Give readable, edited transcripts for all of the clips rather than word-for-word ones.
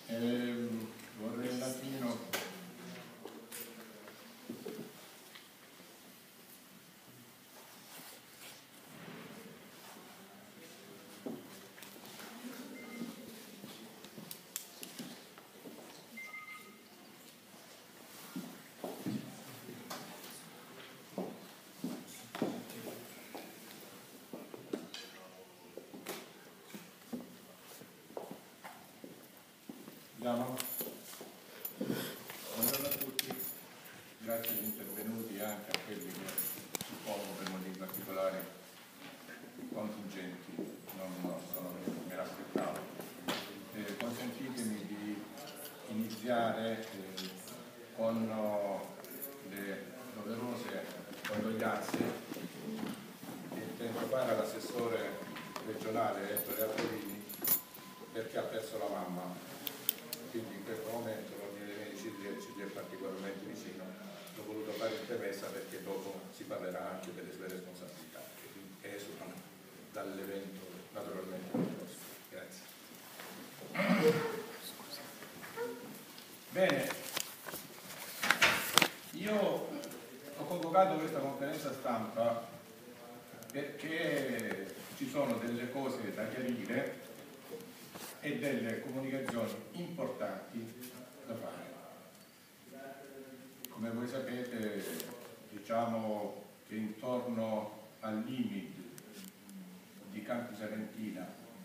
Vorrei un attimino buongiorno a tutti, grazie agli intervenuti, anche a quelli che suppongo per motivi particolari contingenti non sono venuti, me l'aspettavo. Consentitemi di iniziare con le doverose condoglianze che intendo fare all'assessore regionale Ettore Arbolini, perché ha perso la mamma. Quindi in questo momento l'ordine dei medici ci è particolarmente vicino. L'ho voluto fare in premessa perché dopo si parlerà anche delle sue responsabilità che esulano dall'evento naturalmente prossimo. Grazie. Bene, io ho convocato questa conferenza stampa perché ci sono delle cose da chiarire e delle comunicazioni importanti da fare. Come voi sapete, diciamo che intorno al limite di Campi Salentina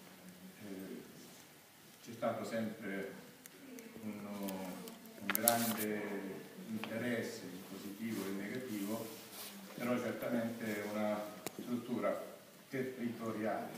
c'è stato sempre un grande interesse positivo e negativo, però certamente una struttura territoriale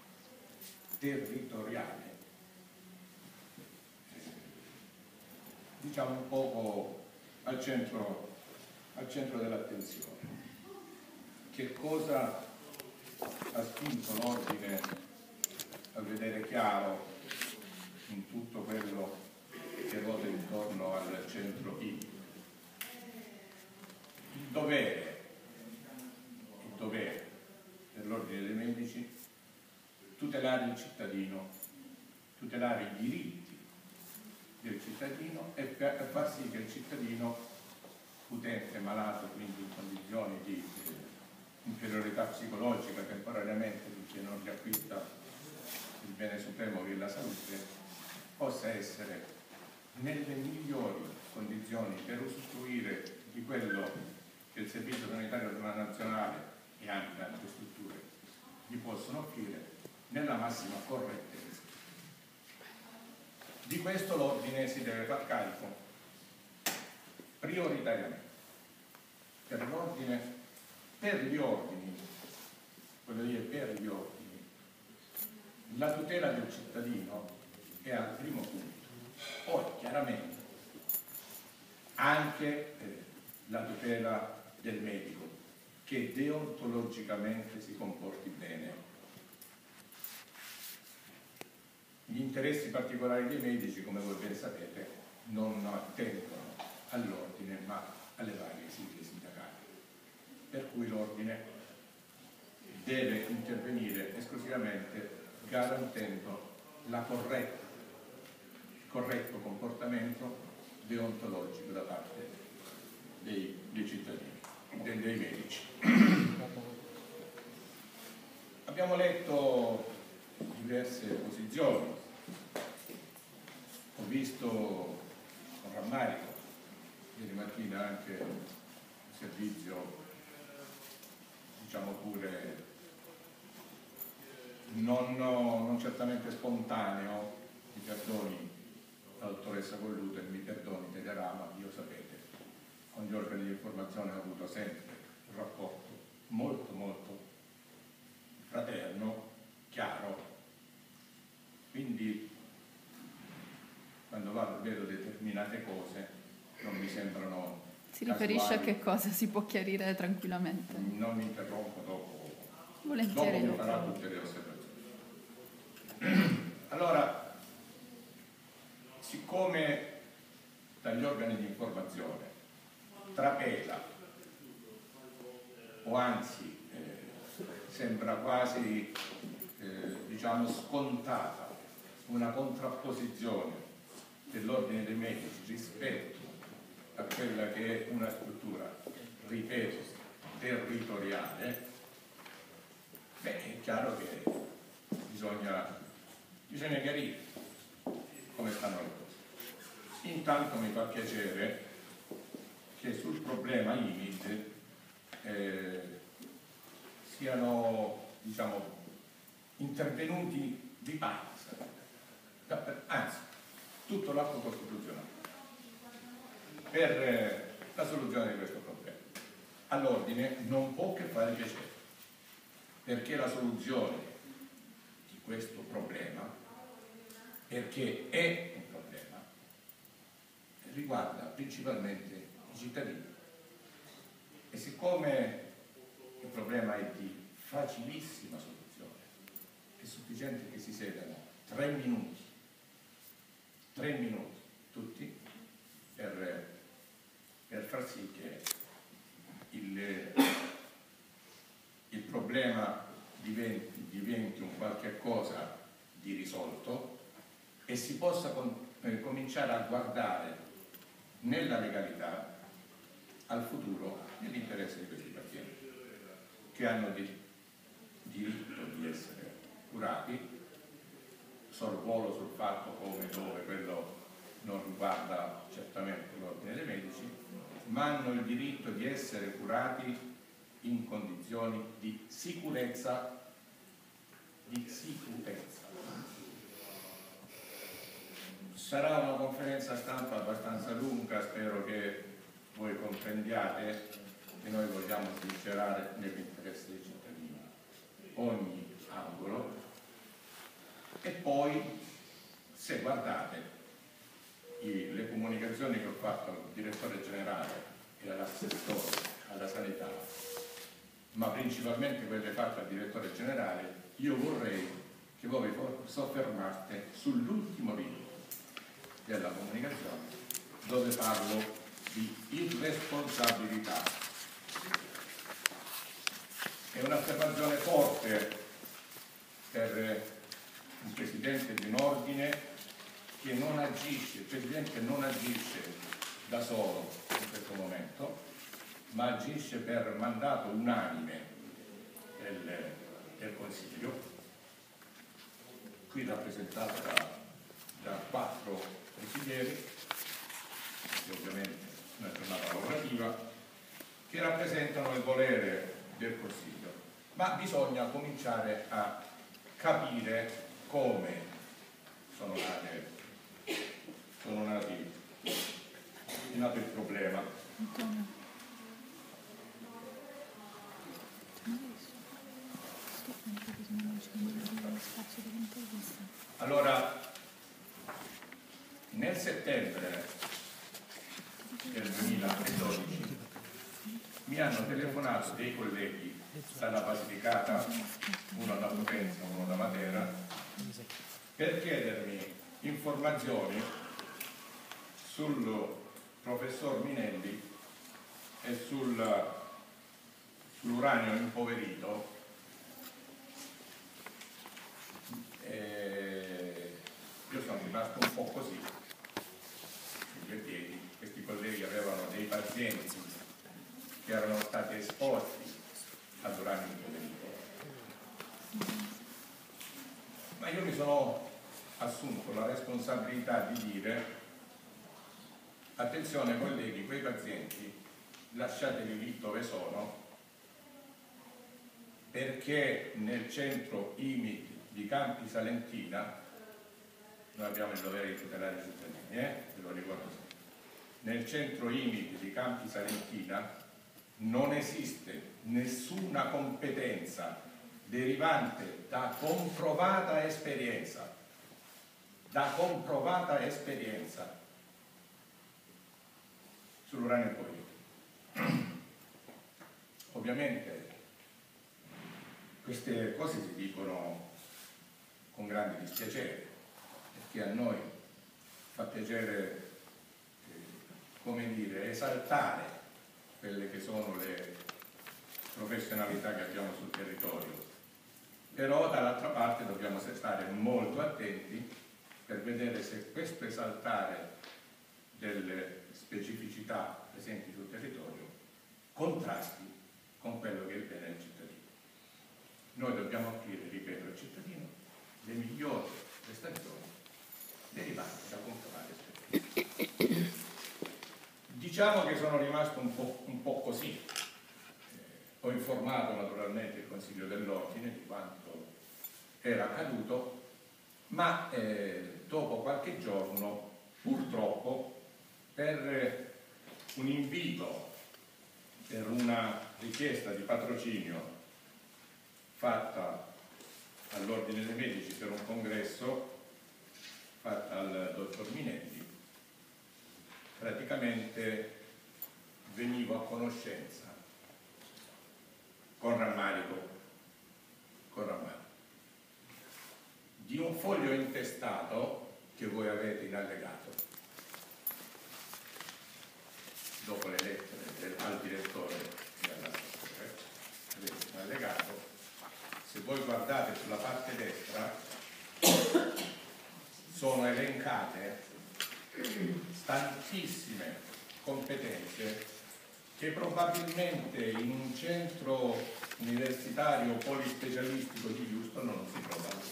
diciamo un poco al centro dell'attenzione. Che cosa ha spinto l'ordine a vedere chiaro in tutto quello che ruota intorno al centro I? Il dovere per l'ordine dei medici tutelare il cittadino, tutelare i diritti del cittadino e per far sì che il cittadino, utente malato, quindi in condizioni di inferiorità psicologica temporaneamente finché non riacquista il bene supremo che è la salute, possa essere nelle migliori condizioni per usufruire di quello che il Servizio Sanitario Nazionale e anche altre strutture gli possono offrire nella massima correttezza. Di questo l'ordine si deve far carico prioritariamente. Per gli ordini, la tutela del cittadino è al primo punto. Poi chiaramente anche la tutela del medico, che deontologicamente si comporti bene. Gli interessi particolari dei medici, come voi ben sapete, non attengono all'ordine ma alle varie sigle sindacali, per cui l'ordine deve intervenire esclusivamente garantendo il corretto comportamento deontologico da parte dei cittadini, dei medici. Abbiamo letto diverse posizioni, ho visto con rammarico ieri mattina anche un servizio, diciamo pure non certamente spontaneo, mi perdoni la dottoressa Colluto e mi perdoni Telerama, io sapete, con gli organi di informazione ho avuto sempre un rapporto molto fraterno, chiaro, quindi quando vado vedo determinate cose non mi sembrano Si riferisce a che cosa si può chiarire tranquillamente? Non mi interrompo, dopo Volentieri. Dopo mi farà tutte le osservazioni. Allora, siccome dagli organi di informazione trapela, o anzi sembra quasi diciamo scontata, una contrapposizione dell'ordine dei medici rispetto a quella che è una struttura, ripeto, territoriale, beh, è chiaro che bisogna chiarire come stanno le cose. Intanto mi fa piacere che sul problema IMIT siano, diciamo, intervenuti di parte, anzi, tutto l'atto costituzionale per la soluzione di questo problema. All'ordine non può che fare piacere, perché la soluzione di questo problema, perché è un problema, riguarda principalmente i cittadini. E siccome il problema è di facilissima soluzione, è sufficiente che si sedano 3 minuti tutti per far sì che il problema diventi un qualche cosa di risolto e si possa cominciare a guardare nella legalità al futuro nell'interesse di questi pazienti che hanno diritto di essere curati. Sorvolo sul fatto come dove quello non riguarda certamente l'ordine dei medici, ma hanno il diritto di essere curati in condizioni di sicurezza. Sarà una conferenza stampa abbastanza lunga, spero che voi comprendiate che noi vogliamo sincerare nell'interesse dei cittadini ogni angolo. E poi, se guardate le comunicazioni che ho fatto al direttore generale e all'assessore alla sanità, ma principalmente quelle fatte al direttore generale, io vorrei che voi vi soffermaste sull'ultimo video della comunicazione, dove parlo di irresponsabilità. È un'affermazione forte per un presidente di un ordine che non agisce, il presidente non agisce da solo in questo momento, ma agisce per mandato unanime del Consiglio, qui rappresentato da 4 consiglieri, che ovviamente è una giornata lavorativa, che rappresentano il volere del Consiglio, ma bisogna cominciare a capire come è nato il problema. Allora, nel settembre del 2012 mi hanno telefonato dei colleghi dalla Basilicata, uno da Potenza, uno da Matera, per chiedermi informazioni sul professor Minelli e sull'uranio impoverito. Io sono rimasto un po' così sui due piedi. Questi colleghi avevano dei pazienti che erano stati esposti all'uranio impoverito, ma io mi sono assunto la responsabilità di dire: attenzione colleghi, quei pazienti lasciateli lì dove sono, perché nel centro IMIT di Campi Salentina, noi abbiamo il dovere di tutelare i cittadini, ve lo ricordo sempre, nel centro IMIT di Campi Salentina non esiste nessuna competenza derivante da comprovata esperienza, sull'uranio impoverito. Ovviamente queste cose si dicono con grande dispiacere, perché a noi fa piacere, come dire, esaltare quelle che sono le professionalità che abbiamo sul territorio, però dall'altra parte dobbiamo stare molto attenti per vedere se questo esaltare delle specificità presenti sul territorio contrasti con quello che è il bene del cittadino. Noi dobbiamo offrire, ripeto, al cittadino le migliori prestazioni derivanti da controllare esperienze. Diciamo che sono rimasto un po' così. Ho informato naturalmente il Consiglio dell'Ordine di quanto era accaduto, ma dopo qualche giorno, purtroppo, per un invito, per una richiesta di patrocinio fatta all'Ordine dei Medici per un congresso, fatta al dottor Minelli, praticamente venivo a conoscenza con rammarico di un foglio intestato che voi avete in allegato dopo le lettere al direttore e all'assessore. Avete in allegato, se voi guardate sulla parte destra sono elencate tantissime competenze che probabilmente in un centro universitario polispecialistico di Houston non si trovano.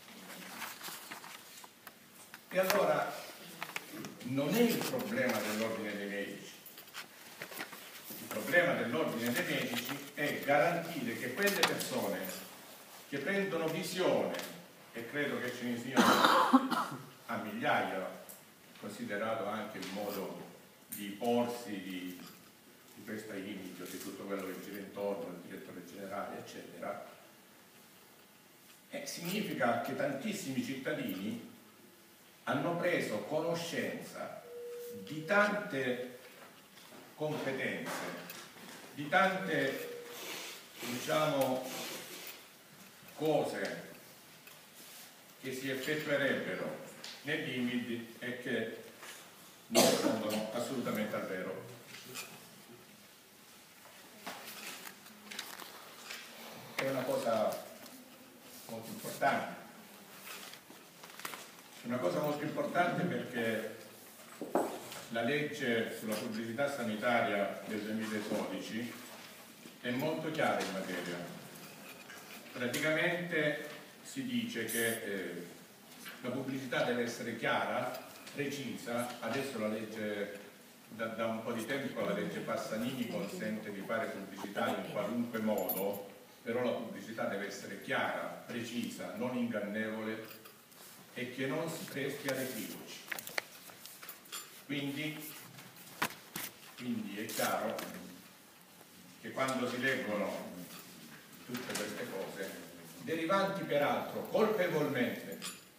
E allora non è il problema dell'Ordine dei Medici. Il problema dell'Ordine dei Medici è garantire che quelle persone che prendono visione, e credo che ce ne siano a migliaia, considerato anche il modo di porsi di questa image, di tutto quello che gira intorno, il direttore generale, eccetera, significa che tantissimi cittadini hanno preso conoscenza di tante competenze, di tante, diciamo, cose che si effettuerebbero nell'IMID e che non rispondono assolutamente al vero. È una cosa molto importante. È una cosa molto importante perché la legge sulla pubblicità sanitaria del 2012 è molto chiara in materia. Praticamente si dice che la pubblicità deve essere chiara, precisa. Adesso la legge, da un po' di tempo la legge Bassanini consente di fare pubblicità in qualunque modo, però la pubblicità deve essere chiara, precisa, non ingannevole e che non si presti ad equivoci. Quindi è chiaro che quando si leggono tutte queste cose, derivanti peraltro colpevolmente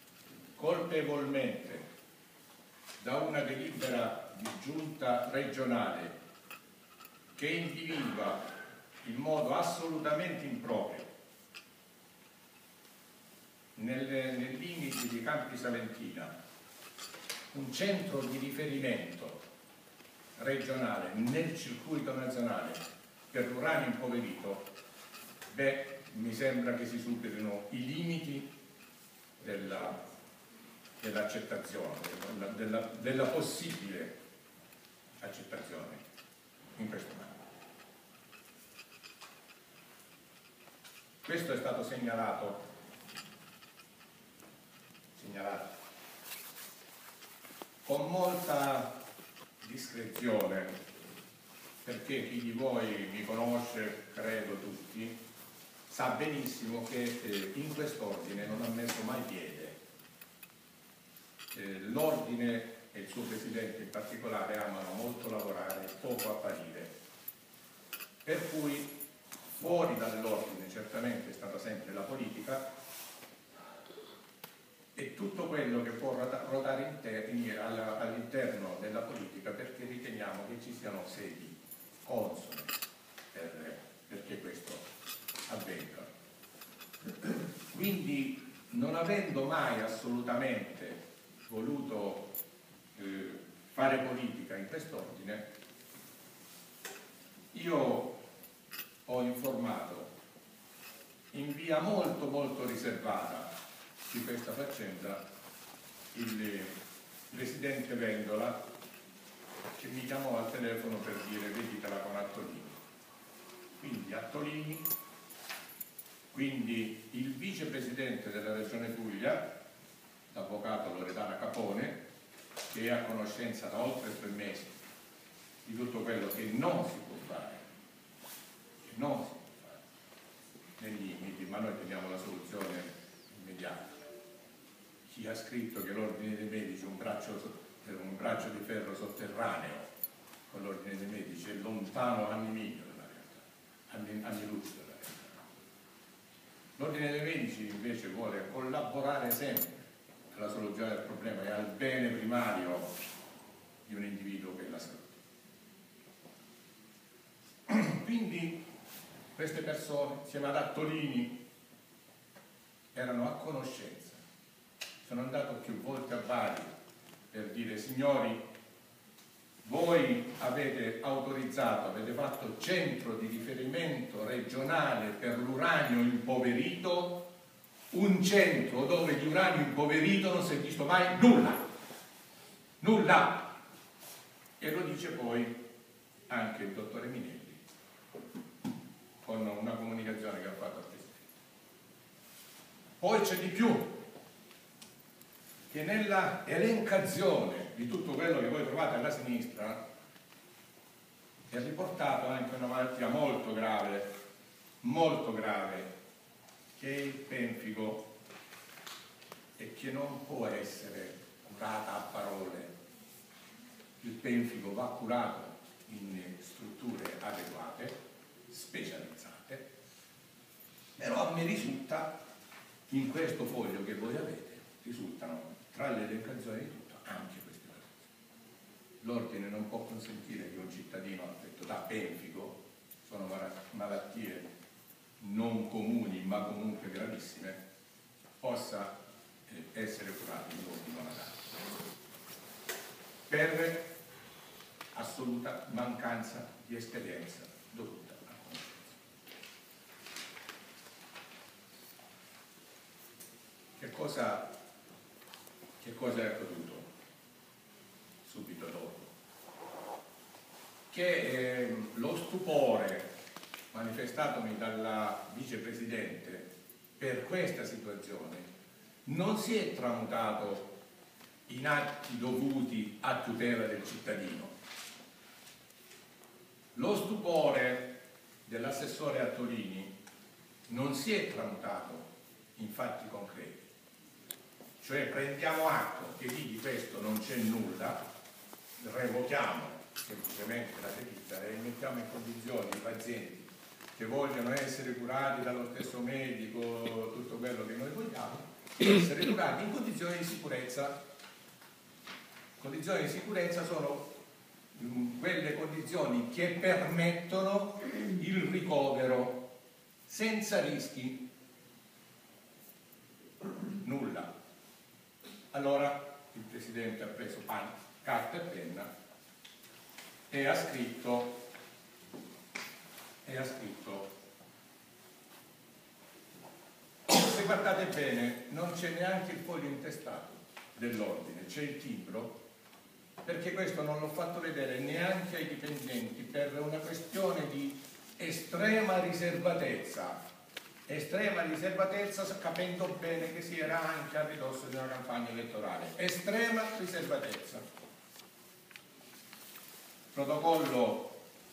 da una delibera di giunta regionale che individua in modo assolutamente improprio nel limite di Campi Salentina un centro di riferimento regionale nel circuito nazionale per l'uranio impoverito, beh, mi sembra che si superino i limiti dell'accettazione, della possibile accettazione in questo modo. Questo è stato segnalato con molta discrezione, perché chi di voi mi conosce, credo tutti, sa benissimo che in quest'ordine non ha messo mai piede. L'ordine e il suo presidente in particolare amano molto lavorare, poco apparire, per cui fuori dall'ordine certamente è stata sempre la politica e tutto quello che può ruotare all'interno della politica, perché riteniamo che ci siano sedi consone perché questo avvenga. Quindi, non avendo mai assolutamente voluto fare politica in quest'ordine, io ho informato in via molto molto riservata di questa faccenda il presidente Vendola, che mi chiamò al telefono per dire veditela con Attolini. Quindi Attolini, quindi il vicepresidente della Regione Puglia, l'avvocato Loredana Capone, che è a conoscenza da oltre 3 mesi di tutto quello che non si può fare, nei limiti, ma noi teniamo la soluzione immediata. Chi ha scritto che l'ordine dei medici è un braccio di ferro sotterraneo con l'ordine dei medici è lontano anni miglio dalla realtà, anni luce dalla realtà. L'ordine dei medici invece vuole collaborare sempre alla soluzione del problema e al bene primario di un individuo che è la salute. Quindi queste persone, insieme ad Attolini, erano a conoscenza. Sono andato più volte a Bari per dire: signori, voi avete autorizzato, avete fatto centro di riferimento regionale per l'uranio impoverito, un centro dove di uranio impoverito non si è visto mai nulla. E lo dice poi anche il dottore Minelli con una comunicazione che ha fatto al Presidente. Poi c'è di più, che nella elencazione di tutto quello che voi trovate alla sinistra è riportato anche una malattia molto grave, che è il penfigo e che non può essere curata a parole. Il penfigo va curato in strutture adeguate, specializzate, però a me risulta, in questo foglio che voi avete, risultano tra le elencazioni di tutto anche queste cose. L'ordine non può consentire che un cittadino affetto da penfigo, sono malattie non comuni ma comunque gravissime, possa essere curato in luoghi non adatti per assoluta mancanza di esperienza dovuta a conoscenza. Che cosa è accaduto subito dopo? Che lo stupore manifestatomi dalla vicepresidente per questa situazione non si è tramutato in atti dovuti a tutela del cittadino. Lo stupore dell'assessore Attolini non si è tramutato in fatti concreti, cioè prendiamo atto che di questo non c'è nulla, revochiamo semplicemente la delibera e mettiamo in condizioni i pazienti che vogliono essere curati dallo stesso medico, tutto quello che noi vogliamo, di essere curati in condizioni di sicurezza. Condizioni di sicurezza sono quelle condizioni che permettono il ricovero senza rischi, nulla. Allora il Presidente ha preso carta e penna e ha scritto se guardate bene non c'è neanche il foglio intestato dell'ordine, c'è il timbro, perché questo non l'ho fatto vedere neanche ai dipendenti per una questione di estrema riservatezza, capendo bene che si era anche a ridosso di una campagna elettorale, estrema riservatezza. Protocollo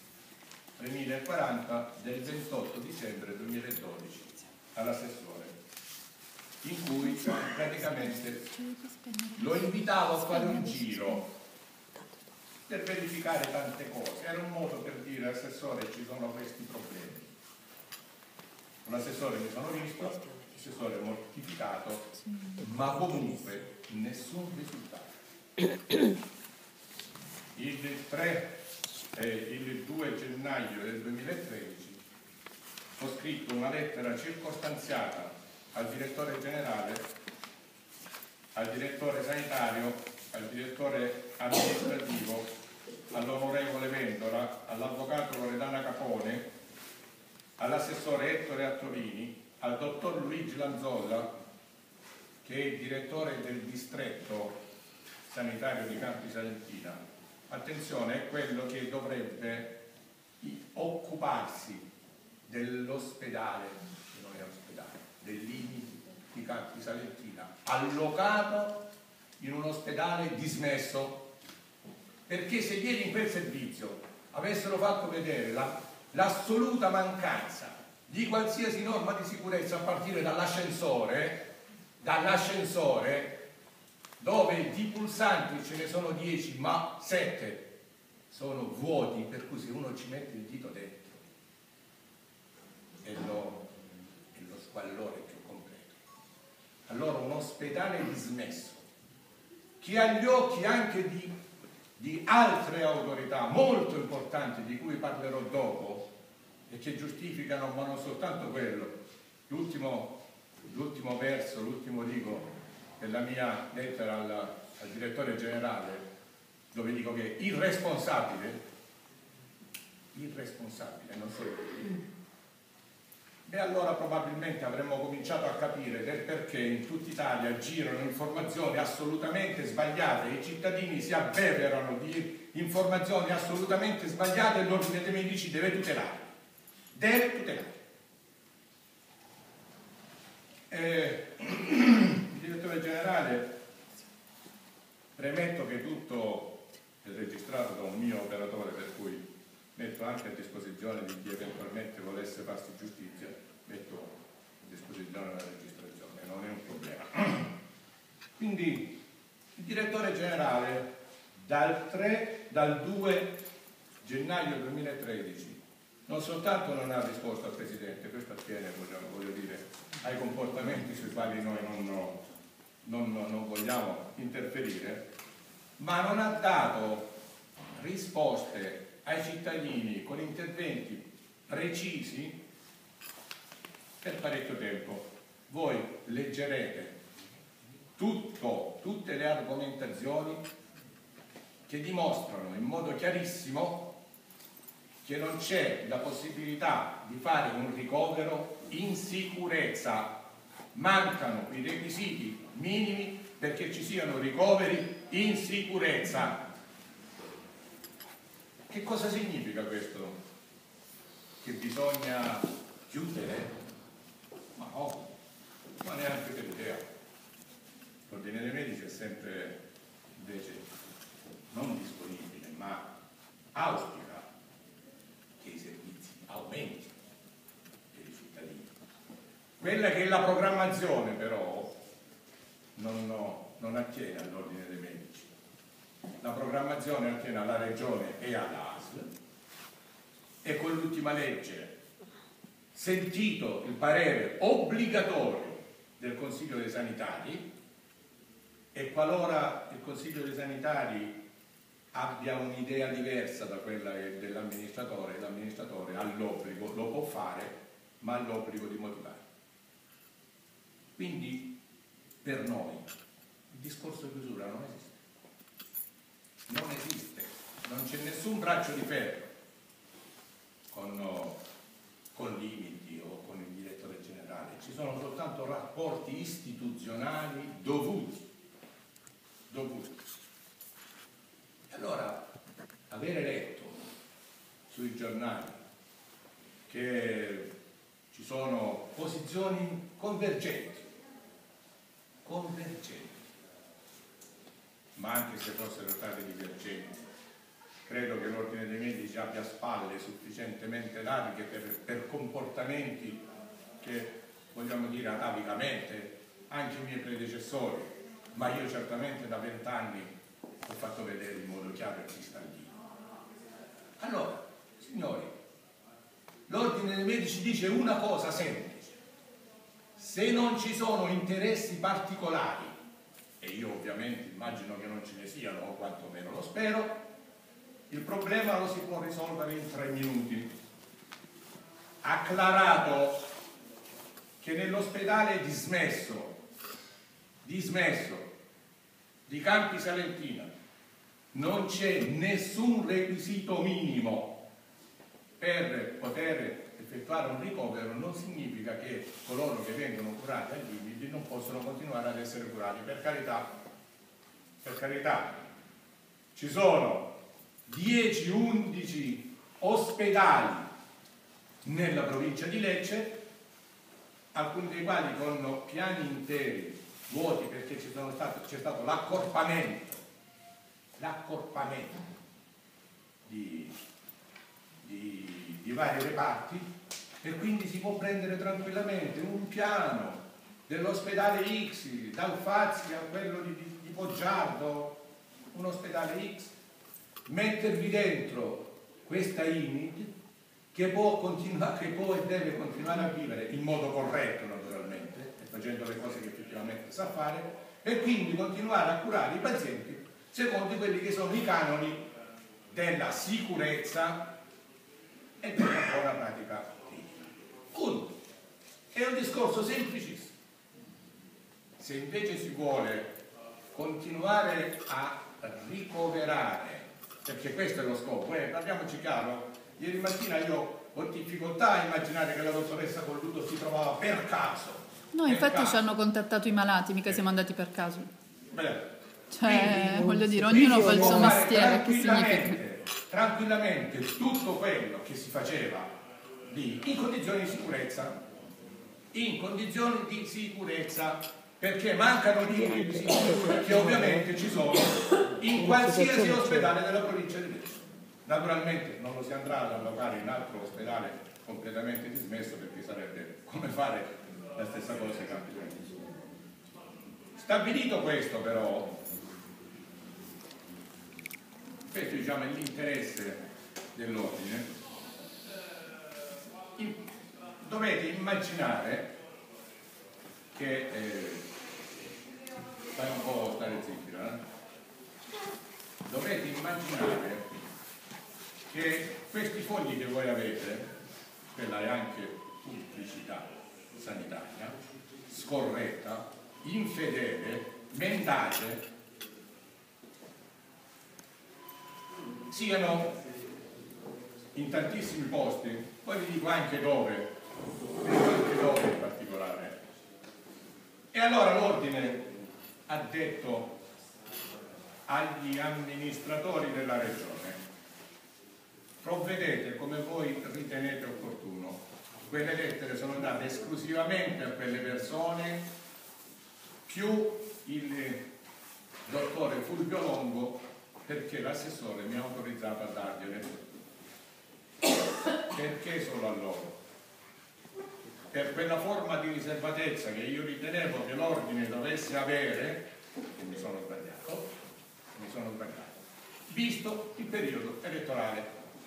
3040 del 28 dicembre 2012 all'assessore, in cui praticamente lo invitavo a fare un giro per verificare tante cose. Era un modo per dire: assessore, ci sono questi problemi. L'assessore mi sono visto, l'assessore mortificato, ma comunque nessun risultato. Il 2 gennaio del 2013 ho scritto una lettera circostanziata al direttore generale, al direttore sanitario, al direttore amministrativo, all'onorevole Vendola, all'avvocato Loredana Capone, all'assessore Ettore Attolini, al dottor Luigi Lanzolla, che è il direttore del distretto sanitario di Campi Salentina, attenzione, è quello che dovrebbe occuparsi dell'ospedale, che non è ospedale, dell'IMI di Campi Salentina, allocato in un ospedale dismesso, perché se ieri in quel servizio avessero fatto vedere l'assoluta mancanza di qualsiasi norma di sicurezza, a partire dall'ascensore, dove di pulsanti ce ne sono 10 ma 7 sono vuoti, per cui se uno ci mette il dito dentro è lo squallore più completo. Allora un ospedale dismesso che agli occhi anche di altre autorità molto importanti di cui parlerò dopo e che giustificano, ma non soltanto quello, l'ultimo verso, l'ultimo rigo della mia lettera al direttore generale, dove dico che irresponsabile non so. E allora probabilmente avremmo cominciato a capire del perché in tutta Italia girano informazioni assolutamente sbagliate, i cittadini si abbeverano di informazioni assolutamente sbagliate e l'ordine dei medici deve tutelare. Il direttore generale, premetto che tutto è registrato da un mio operatore, per cui metto anche a disposizione di chi eventualmente volesse farsi giustizia, metto a disposizione la registrazione, non è un problema. Quindi il direttore generale dal 2 gennaio 2013 non soltanto non ha risposto al Presidente, questo attiene, voglio dire, ai comportamenti sui quali noi non vogliamo interferire, ma non ha dato risposte ai cittadini con interventi precisi per parecchio tempo. Voi leggerete tutte le argomentazioni che dimostrano in modo chiarissimo che non c'è la possibilità di fare un ricovero in sicurezza, mancano i requisiti minimi perché ci siano ricoveri in sicurezza. Che cosa significa questo? Che bisogna chiudere? Ma no, ma neanche per idea. L'ordine dei medici è sempre invece non disponibile, ma auspica che i servizi aumentino per i cittadini. Quella che è la programmazione però non attiene all'ordine dei medici. La programmazione attiene alla Regione e all'ASL e con l'ultima legge, sentito il parere obbligatorio del Consiglio dei Sanitari, e qualora il Consiglio dei Sanitari abbia un'idea diversa da quella dell'amministratore, l'amministratore ha l'obbligo, lo può fare, ma ha l'obbligo di motivare. Quindi per noi il discorso di chiusura non esiste, non c'è nessun braccio di ferro con limiti o con il direttore generale, ci sono soltanto rapporti istituzionali dovuti. E allora avere letto sui giornali che ci sono posizioni convergenti, ma anche se fossero state divergenti, credo che l'ordine dei medici abbia spalle sufficientemente larghe per comportamenti che, vogliamo dire, atavicamente anche i miei predecessori, ma io certamente da 20 anni ho fatto vedere in modo chiaro e cristallino. Allora, signori, l'ordine dei medici dice una cosa semplice: se non ci sono interessi particolari, e io ovviamente immagino che non ce ne siano, o quantomeno lo spero, il problema lo si può risolvere in 3 minuti. Acclarato che nell'ospedale dismesso di Campi Salentina non c'è nessun requisito minimo per poter effettuare un ricovero non significa che coloro che vengono curati agli IMID non possono continuare ad essere curati. Per carità, ci sono 10-11 ospedali nella provincia di Lecce, alcuni dei quali con piani interi vuoti perché c'è stato l'accorpamento di vari reparti, e quindi si può prendere tranquillamente un piano dell'ospedale X, dal Fazzi a quello di Poggiardo, un ospedale X, mettervi dentro questa IMID che può e deve continuare a vivere in modo corretto, naturalmente, e facendo le cose che effettivamente sa fare, e quindi continuare a curare i pazienti secondo quelli che sono i canoni della sicurezza e della buona pratica clinica. Punto. È un discorso semplicissimo. Se invece si vuole continuare a ricoverare, perché questo è lo scopo, parliamoci chiaro, ieri mattina io ho difficoltà a immaginare che la dottoressa Colluto si trovava per caso. No, infatti ci hanno contattato i malati, mica siamo andati per caso. Beh, cioè, quindi, voglio dire, ognuno fa il suo mestiere, che significa? Tranquillamente tutto quello che si faceva lì in condizioni di sicurezza, perché mancano di requisiti che ovviamente ci sono in qualsiasi ospedale della provincia di Lecce. Naturalmente non lo si andrà ad allocare in altro ospedale completamente dismesso, perché sarebbe come fare la stessa cosa che Campi Flegrei. Stabilito questo, però, questo diciamo è l'interesse dell'ordine, dovete immaginare che stai un po' a stare zitti, dovete immaginare che questi fogli che voi avete, quella è anche pubblicità sanitaria, scorretta, infedele, mendace, siano in tantissimi posti, poi vi dico anche dove in particolare. E allora l'ordine ha detto agli amministratori della regione: provvedete come voi ritenete opportuno. Quelle lettere sono andate esclusivamente a quelle persone, più il dottore Fulvio Longo, perché l'assessore mi ha autorizzato a dargliele. Perché solo a loro? Per quella forma di riservatezza che io ritenevo che l'ordine dovesse avere, e mi sono sbagliato, visto il periodo elettorale.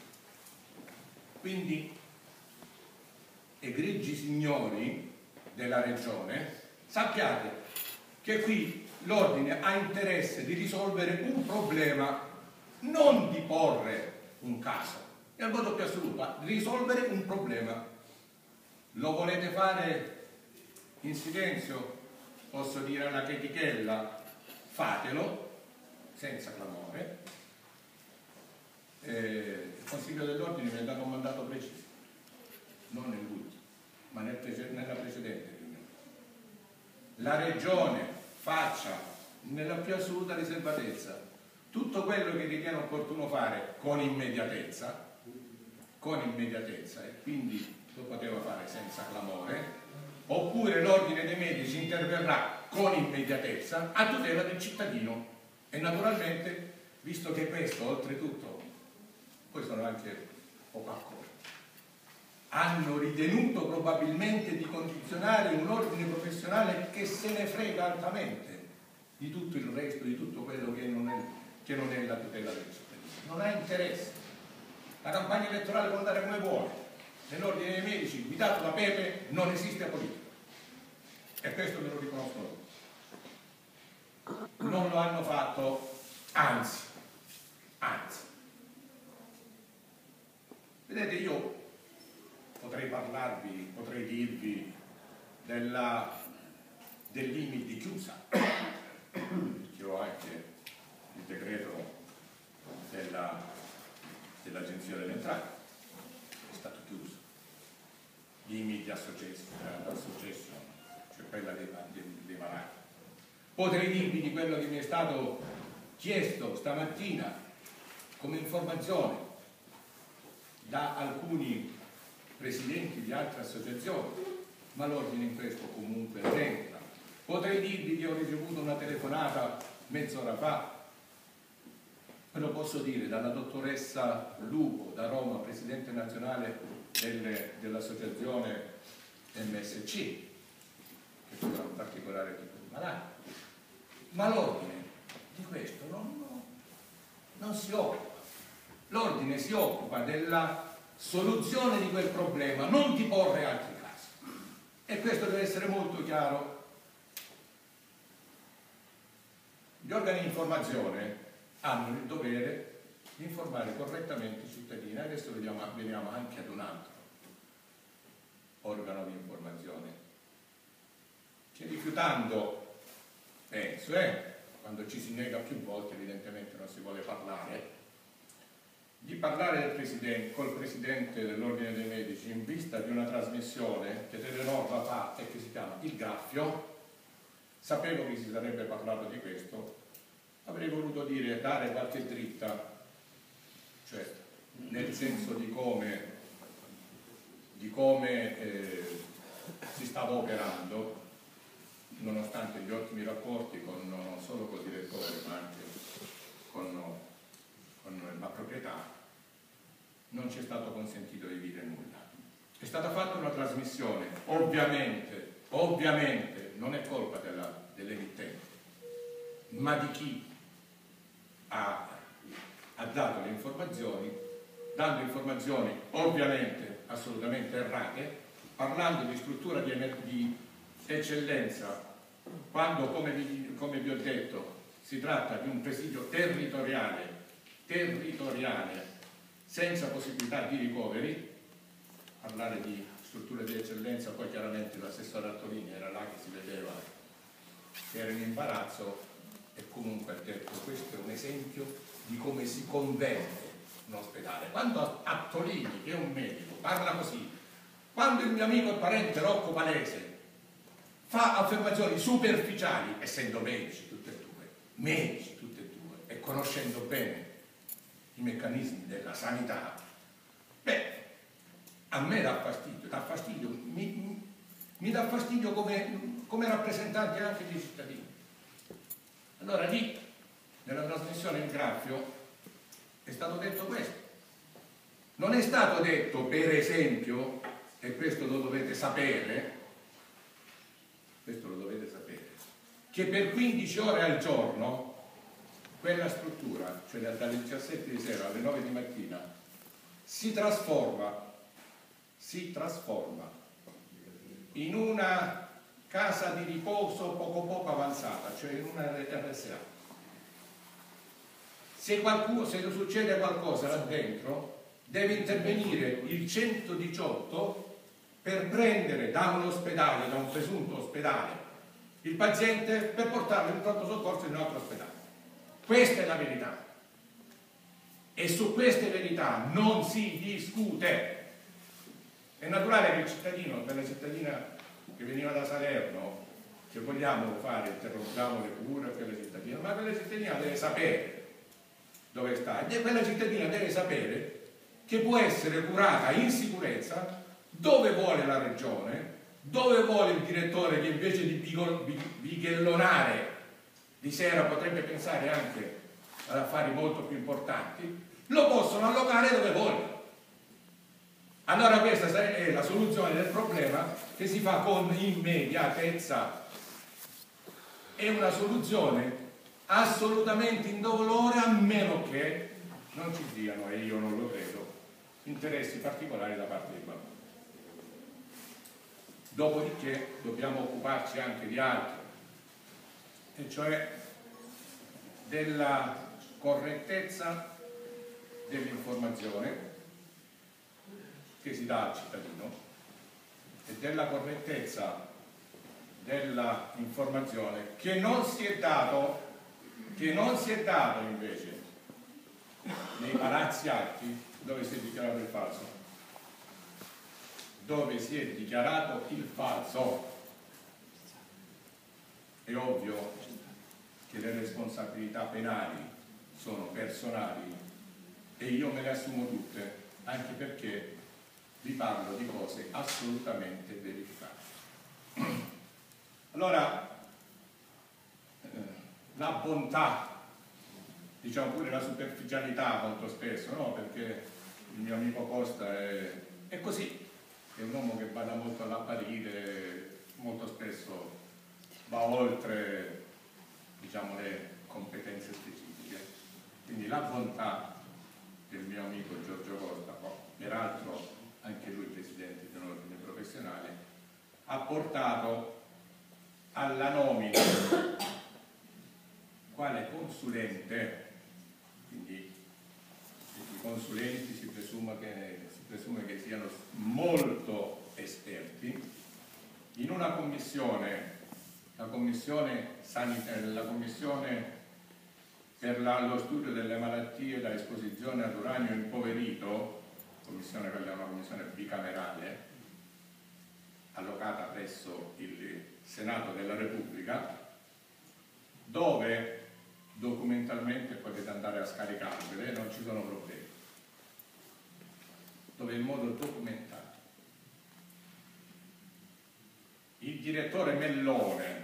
Quindi, egregi signori della regione, sappiate che qui l'ordine ha interesse di risolvere un problema, non di porre un caso, e al voto più assoluto, risolvere un problema. Lo volete fare in silenzio? Posso dire alla chetichella: fatelo, senza clamore. Il Consiglio dell'Ordine mi ha dato un mandato preciso, non nell'ultimo, ma nella precedente riunione. La Regione faccia nella più assoluta riservatezza tutto quello che ritiene opportuno fare con immediatezza, e quindi lo poteva fare senza clamore, oppure l'ordine dei medici interverrà con immediatezza a tutela del cittadino. E naturalmente, visto che questo oltretutto poi sono anche poco accorti, hanno ritenuto probabilmente di condizionare un ordine professionale che se ne frega altamente di tutto il resto, di tutto quello che non è la tutela del cittadino. Non ha interesse. La campagna elettorale può andare come vuole. Nell'ordine dei medici, guidato da Pepe, non esiste politica. E questo me lo riconosco. Non lo hanno fatto, anzi. Vedete, io potrei dirvi dell'IMID chiusa, perché ho anche il decreto dell'Agenzia delle Entrate. media association, cioè quella dei malati. Potrei dirvi di quello che mi è stato chiesto stamattina come informazione da alcuni presidenti di altre associazioni, ma l'ordine in questo comunque non entra. Potrei dirvi che ho ricevuto una telefonata mezz'ora fa, ve lo posso dire, dalla dottoressa Lupo da Roma, presidente nazionale dell'associazione MSC, che cura un particolare tipo di malati. Ma l'ordine di questo non si occupa. L'ordine si occupa della soluzione di quel problema, non di porre altri casi. E questo deve essere molto chiaro. Gli organi di informazione hanno il dovere di informare correttamente i cittadini. Adesso veniamo anche ad un altro organo di informazione che, rifiutando, penso, quando ci si nega più volte, evidentemente non si vuole parlare, di parlare col presidente dell'ordine dei medici in vista di una trasmissione che Telenorma fa e che si chiama Il Graffio. Sapevo che si sarebbe parlato di questo, avrei voluto dare qualche dritta, cioè nel senso di come si stava operando, nonostante gli ottimi rapporti non solo col direttore ma anche con la proprietà. Non ci è stato consentito di dire nulla. È stata fatta una trasmissione, ovviamente non è colpa dell'emittente, ma di chi ha dato le informazioni, dando informazioni ovviamente assolutamente errate, parlando di struttura di eccellenza, quando, come vi ho detto, si tratta di un presidio territoriale senza possibilità di ricoveri. Parlare di strutture di eccellenza, poi chiaramente l'assessore Artolini era là che si vedeva che era in imbarazzo, e comunque ha detto: questo è un esempio di come si converte un ospedale. Quando Attolini, che è un medico, parla così, quando il mio amico e parente Rocco Palese fa affermazioni superficiali, essendo medici tutte e due, e conoscendo bene i meccanismi della sanità, beh, a me dà fastidio, mi dà fastidio come rappresentante anche dei cittadini. Allora lì, nella trasmissione Il Graffio, è stato detto questo. Non è stato detto, per esempio, e questo lo dovete sapere, che per 15 ore al giorno quella struttura, cioè dalle 17 di sera alle 9 di mattina, si trasforma in una casa di riposo poco avanzata, cioè in una RSA. Se succede qualcosa là dentro, deve intervenire il 118 per prendere da un presunto ospedale, il paziente, per portarlo in pronto soccorso in un altro ospedale. Questa è la verità. E su queste verità non si discute. È naturale che il cittadino, quella cittadina che veniva da Salerno, che vogliamo fare, interrompiamo le cure a quella cittadina, ma quella cittadina deve sapere dove sta, e quella cittadina deve sapere che può essere curata in sicurezza dove vuole la regione, dove vuole il direttore, che invece di bighellonare di sera potrebbe pensare anche ad affari molto più importanti, lo possono allocare dove vogliono. Allora questa è la soluzione del problema, che si fa con immediatezza. È una soluzione assolutamente indolore, a meno che non ci siano, e io non lo credo, interessi particolari da parte dei bambini. Dopodiché dobbiamo occuparci anche di altro, e cioè della correttezza dell'informazione che si dà al cittadino e della correttezza della informazione che non si è dato invece nei palazzi alti dove si è dichiarato il falso. dove si è dichiarato il falso. È ovvio che le responsabilità penali sono personali e io me le assumo tutte, anche perché vi parlo di cose assolutamente verificate. Allora, la bontà, diciamo pure la superficialità molto spesso, no? Perché il mio amico Costa è così, è un uomo che bada molto all'apparire, molto spesso va oltre, diciamo, le competenze specifiche. Quindi la bontà del mio amico Giorgio Costa, peraltro anche lui presidente di un ordine professionale, ha portato alla nomina quale consulente, quindi i consulenti si presume che siano molto esperti, in una commissione, la commissione per lo studio delle malattie da esposizione ad uranio impoverito, quella è una commissione bicamerale allocata presso il Senato della Repubblica, dove documentalmente potete andare a scaricarvele, non ci sono problemi, dove in modo documentato il direttore Mellone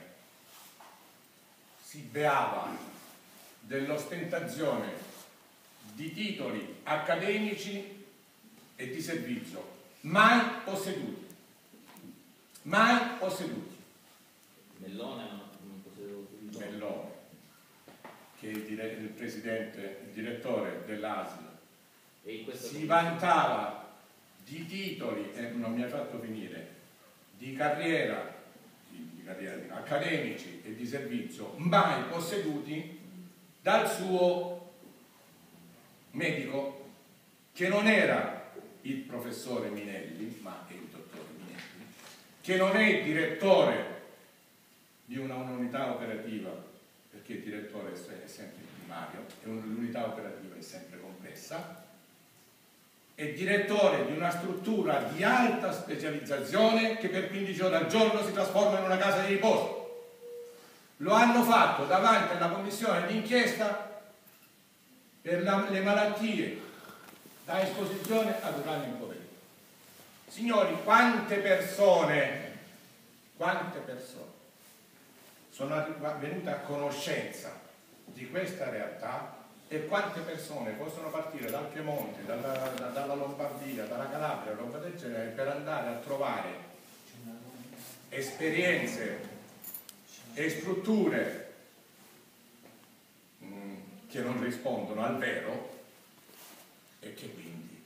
si beava dell'ostentazione di titoli accademici e di servizio mai posseduti. Mai posseduti. Mellone non posseduto. Mellone, che è il presidente, il direttore dell'ASL, si vantava di titoli, non mi ha fatto finire, di carriera accademici e di servizio mai posseduti dal suo medico, che non era il professore Minelli, ma è il dottore Minelli, che non è il direttore di un'unità operativa, perché il direttore è sempre il primario e l'unità operativa è sempre complessa, è direttore di una struttura di alta specializzazione che per 15 ore al giorno si trasforma in una casa di riposo. Lo hanno fatto davanti alla commissione d'inchiesta per le malattie da esposizione ad uranio impoverito. Signori, quante persone sono venute a conoscenza di questa realtà e quante persone possono partire dal Piemonte, dalla Lombardia, dalla Calabria, roba del genere, per andare a trovare esperienze e strutture che non rispondono al vero e che quindi...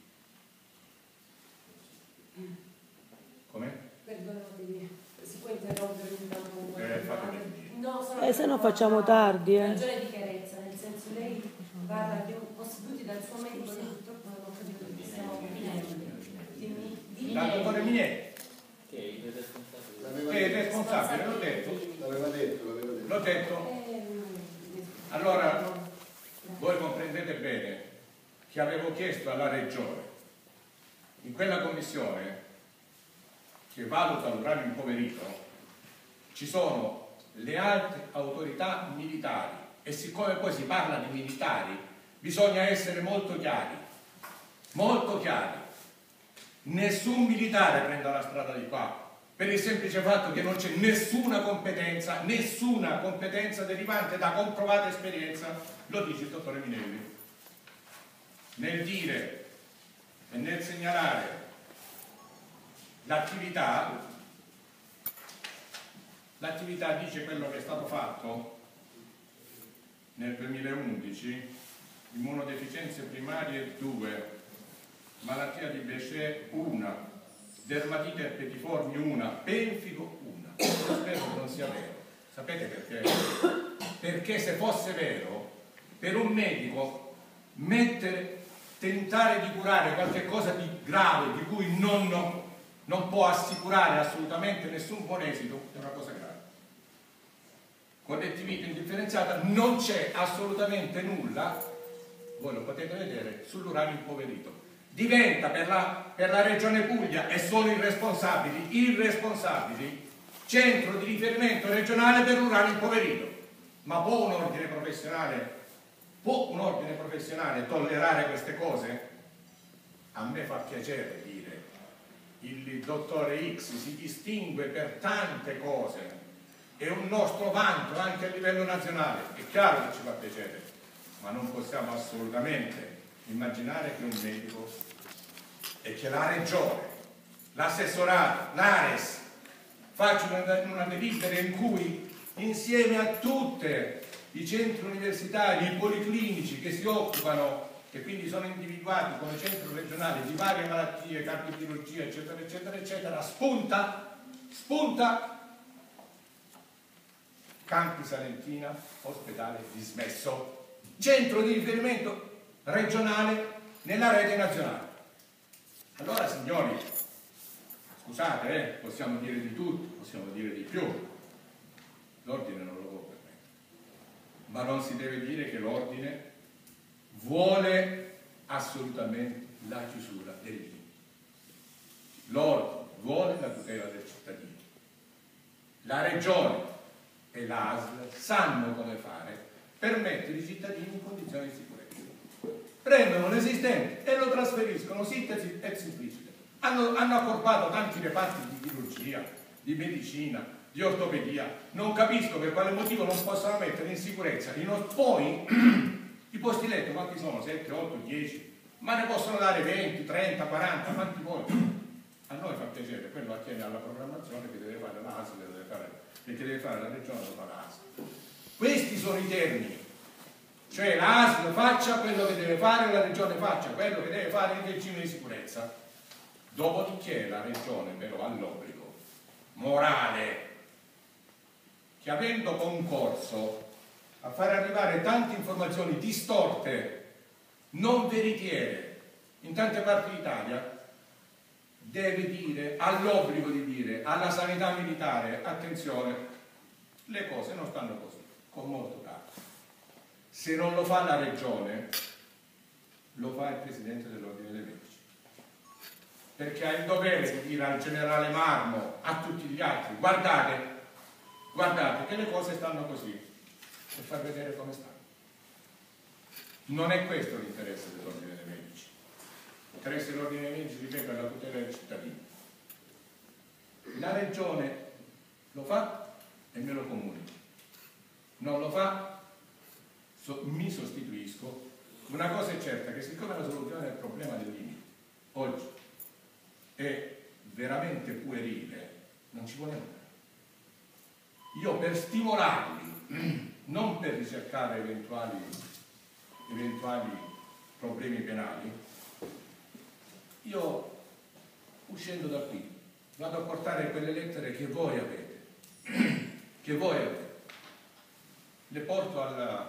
Come? Perdonatemi, si può interrompere un po'? Fatemi. Se no facciamo tardi. Ragione di chiarezza, nel senso lei parla di posseduti dal suo medico, io purtroppo non ho capito di chi stiamo parlando. Dal dottore Minelli, Che è il responsabile. che è responsabile, l'ho detto. L'ho detto. Allora, voi comprendete bene che avevo chiesto alla Regione, in quella commissione che valuta l'uranio impoverito, ci sono le alte autorità militari e siccome poi si parla di militari bisogna essere molto chiari, molto chiari. Nessun militare prenda la strada di qua per il semplice fatto che non c'è nessuna competenza derivante da comprovata esperienza, lo dice il dottore Minelli, nel dire e nel segnalare l'attività dice quello che è stato fatto nel 2011, immunodeficienze primarie 2, malattia di Bechet 1, dermatite herpetiformi 1, penfico 1. Spero che non sia vero. Sapete perché? Perché se fosse vero, per un medico tentare di curare qualche cosa di grave di cui non può assicurare assolutamente nessun buon esito è una cosa grave. Correttività indifferenziata, non c'è assolutamente nulla, voi lo potete vedere, sull'uranio impoverito. diventa per la Regione Puglia e sono irresponsabili centro di riferimento regionale per l'uranio impoverito. Ma può un ordine professionale tollerare queste cose? A me fa piacere dire il dottore X si distingue per tante cose, è un nostro vanto anche a livello nazionale, è chiaro che ci fa piacere, ma non possiamo assolutamente immaginare che un medico e che la regione, l'assessorato, l'Ares facciano una delibera in cui insieme a tutti i centri universitari, i policlinici che si occupano e quindi sono individuati come centro regionale di varie malattie, cardiochirurgia, eccetera, eccetera, eccetera, spunta Campi Salentina, ospedale dismesso, centro di riferimento regionale nella rete nazionale. Allora signori, scusate, possiamo dire di tutto, possiamo dire di più, l'ordine non lo può permettere, ma non si deve dire che l'ordine vuole assolutamente la chiusura dei limiti. L'ordine vuole la tutela del cittadino. La regione e l'ASL sanno come fare per mettere i cittadini in condizioni di sicurezza. Prendono l'esistente e lo trasferiscono sit et simpliciter. Hanno accorpato tanti reparti di chirurgia, di medicina, di ortopedia. Non capisco per quale motivo non possano mettere in sicurezza. Poi i posti letto quanti sono? 7, 8, 10? Ma ne possono dare 20, 30, 40, quanti vogliono. A noi fa piacere, quello attiene alla programmazione che deve fare l'ASL, e che deve fare la regione, lo fa l'ASL. Questi sono i termini. Cioè l'ASL faccia quello che deve fare, la regione faccia quello che deve fare in regime di sicurezza. Dopodiché la regione però ha l'obbligo morale che, avendo concorso a far arrivare tante informazioni distorte, non veritiere, in tante parti d'Italia, deve dire, ha l'obbligo di dire alla sanità militare: attenzione, le cose non stanno così, con molto calma. Se non lo fa la regione, lo fa il presidente dell'ordine dei medici, perché ha il dovere di dire al generale Marmo, a tutti gli altri: guardate che le cose stanno così, e far vedere come stanno. Non è questo l'interesse dell'ordine dei medici. L'interesse dell'ordine dei medici, ripeto, è la tutela del cittadino. La regione lo fa e me lo comunica. Non lo fa, mi sostituisco. Una cosa è certa, che siccome la soluzione del problema del limite oggi è veramente puerile, non ci vuole nulla. Io per stimolarli, non per ricercare eventuali problemi penali, io uscendo da qui vado a portare quelle lettere che voi avete, le porto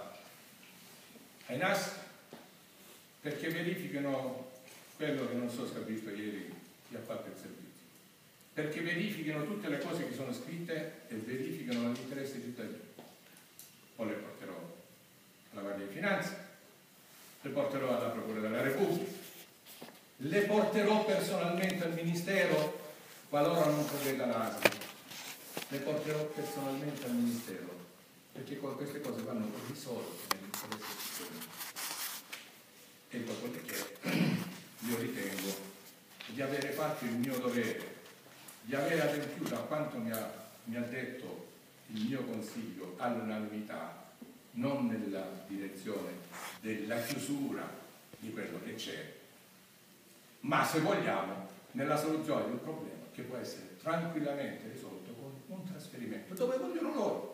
ai NAS perché verifichino quello che non so se ha visto ieri chi ha fatto il servizio, perché verifichino tutte le cose che sono scritte e verifichino l'interesse cittadino. Poi le porterò alla Guardia di Finanza, le porterò alla Procura della Repubblica, le porterò personalmente al Ministero qualora non provveda l'ASL, le porterò personalmente al Ministero, perché queste cose vanno risolte nell'interesse cittadino. E dopodiché io ritengo di avere fatto il mio dovere, di aver adempiuto a quanto mi ha detto il mio consiglio all'unanimità, non nella direzione della chiusura di quello che c'è, ma se vogliamo nella soluzione di un problema che può essere tranquillamente risolto con un trasferimento dove vogliono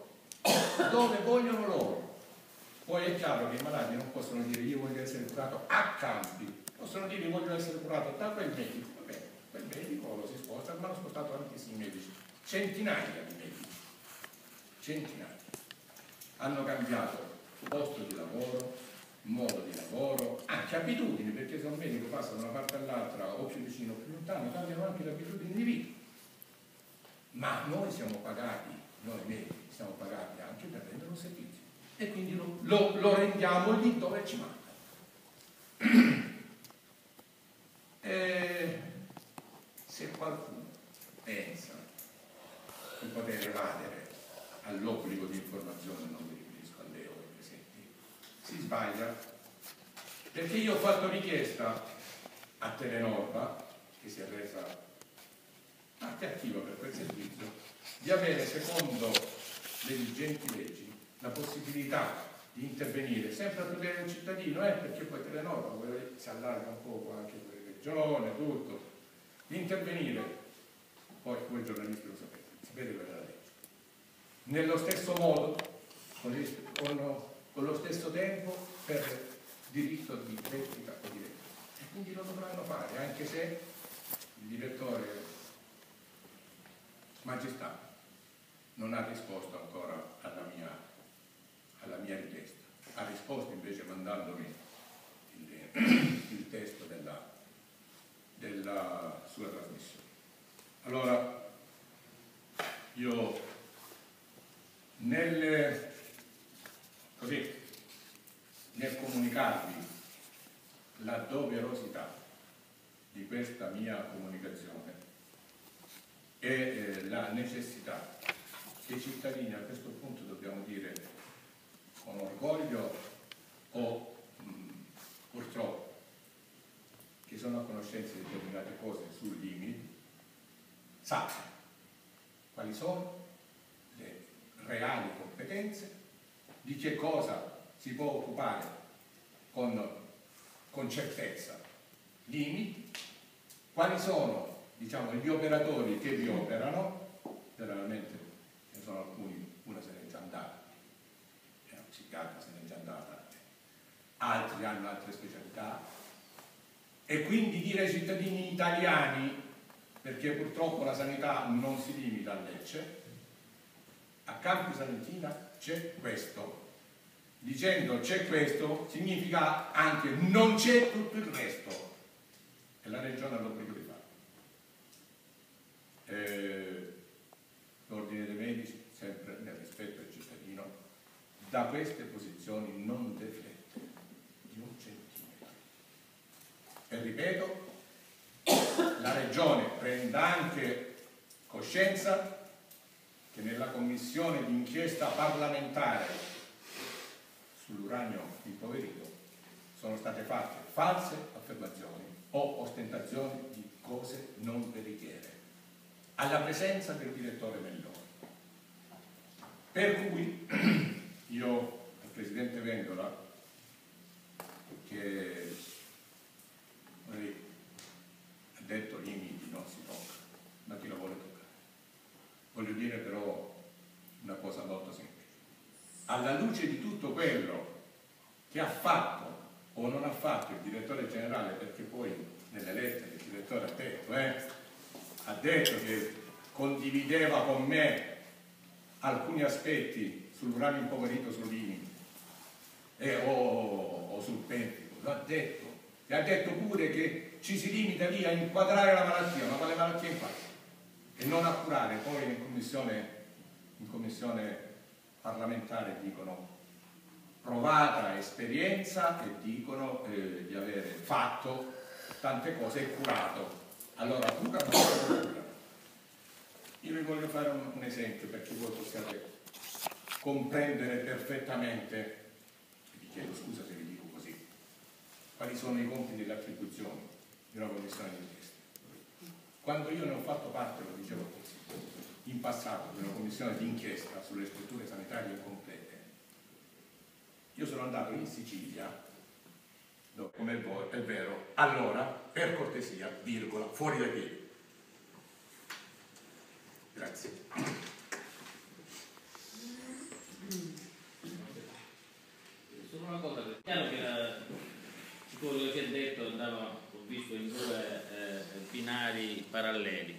loro. Poi è chiaro che i malati non possono dire: io voglio essere curato a Campi, possono dire: io voglio essere curato da quel medico. Vabbè, quel medico lo si sposta, ma hanno spostato tantissimi medici, centinaia di medici, centinaia. Hanno cambiato posto di lavoro, modo di lavoro, anche abitudini, perché se un medico passa da una parte all'altra, o più vicino o più lontano, cambiano anche le abitudini di vita. Ma noi siamo pagati, noi medici siamo pagati anche per rendere un servizio, e quindi lo rendiamo lì dove ci manca. Se qualcuno pensa di poter evadere all'obbligo di informazione, non mi riferisco a Leo e presenti, si sbaglia, perché io ho fatto richiesta a Telenorba, che si è resa anche attiva per quel servizio, di avere, secondo le vigenti leggi, la possibilità di intervenire sempre a tutela del cittadino, perché poi Telenorba si allarga un po' anche per le regioni, tutto, di intervenire, poi voi giornalisti lo sapete qual è la legge, nello stesso modo, con lo stesso tempo, per diritto di replica o di replica. E quindi lo dovranno fare, anche se il direttore magistrato non ha risposto ancora alla mia richiesta. Ha risposto invece mandandomi il testo della sua trasmissione. Allora, io nel comunicarvi la doverosità di questa mia comunicazione e la necessità che i cittadini a questo punto, dobbiamo dire con orgoglio o purtroppo, che sono a conoscenza di determinate cose sul limite, sappiano quali sono le reali competenze, di che cosa si può occupare con certezza limiti, quali sono, diciamo, gli operatori che vi operano. Generalmente ce ne sono alcuni, una se n'è già andata, è una psichiatra, se n'è già andata, altri hanno altre specialità, e quindi dire ai cittadini italiani, perché purtroppo la sanità non si limita a Lecce, a Campi Salentina c'è questo. Dicendo c'è questo significa anche non c'è tutto il resto, e la regione ha l'obbligo di farlo. L'ordine dei medici, sempre nel rispetto del cittadino, da queste posizioni non deflette di un centimetro. E ripeto, la regione prenda anche coscienza che nella commissione d'inchiesta parlamentare sull'uranio impoverito sono state fatte false affermazioni o ostentazioni di cose non veritiere alla presenza del direttore Melloni. Per cui io al Presidente Vendola, che ha detto limiti non si tocca, ma chi lo vuole toccare? Voglio dire però una cosa molto semplice. Alla luce di tutto quello che ha fatto o non ha fatto il direttore generale, perché poi nelle lettere il direttore ha detto che condivideva con me alcuni aspetti sull'uranio impoverito sull'IMI o sul Pentico, lo ha detto, e ha detto pure che ci si limita lì a inquadrare la malattia, ma quale malattia infatti? E non a curare. Poi in commissione parlamentare dicono provata esperienza e dicono di avere fatto tante cose e curato. Allora cura, cura. Io vi voglio fare un esempio perché voi possiate comprendere perfettamente, vi chiedo scusa se vi dico così, quali sono i compiti e le attribuzioni di una commissione d'inchiesta. Quando io ne ho fatto parte, lo dicevo in passato, di una commissione d'inchiesta sulle strutture sanitarie incomplete, io sono andato in Sicilia, come è vero, allora, per cortesia, virgola, fuori dai piedi. Grazie. Solo una cosa, è chiaro che quello che si è detto andava, ho visto, in due binari paralleli.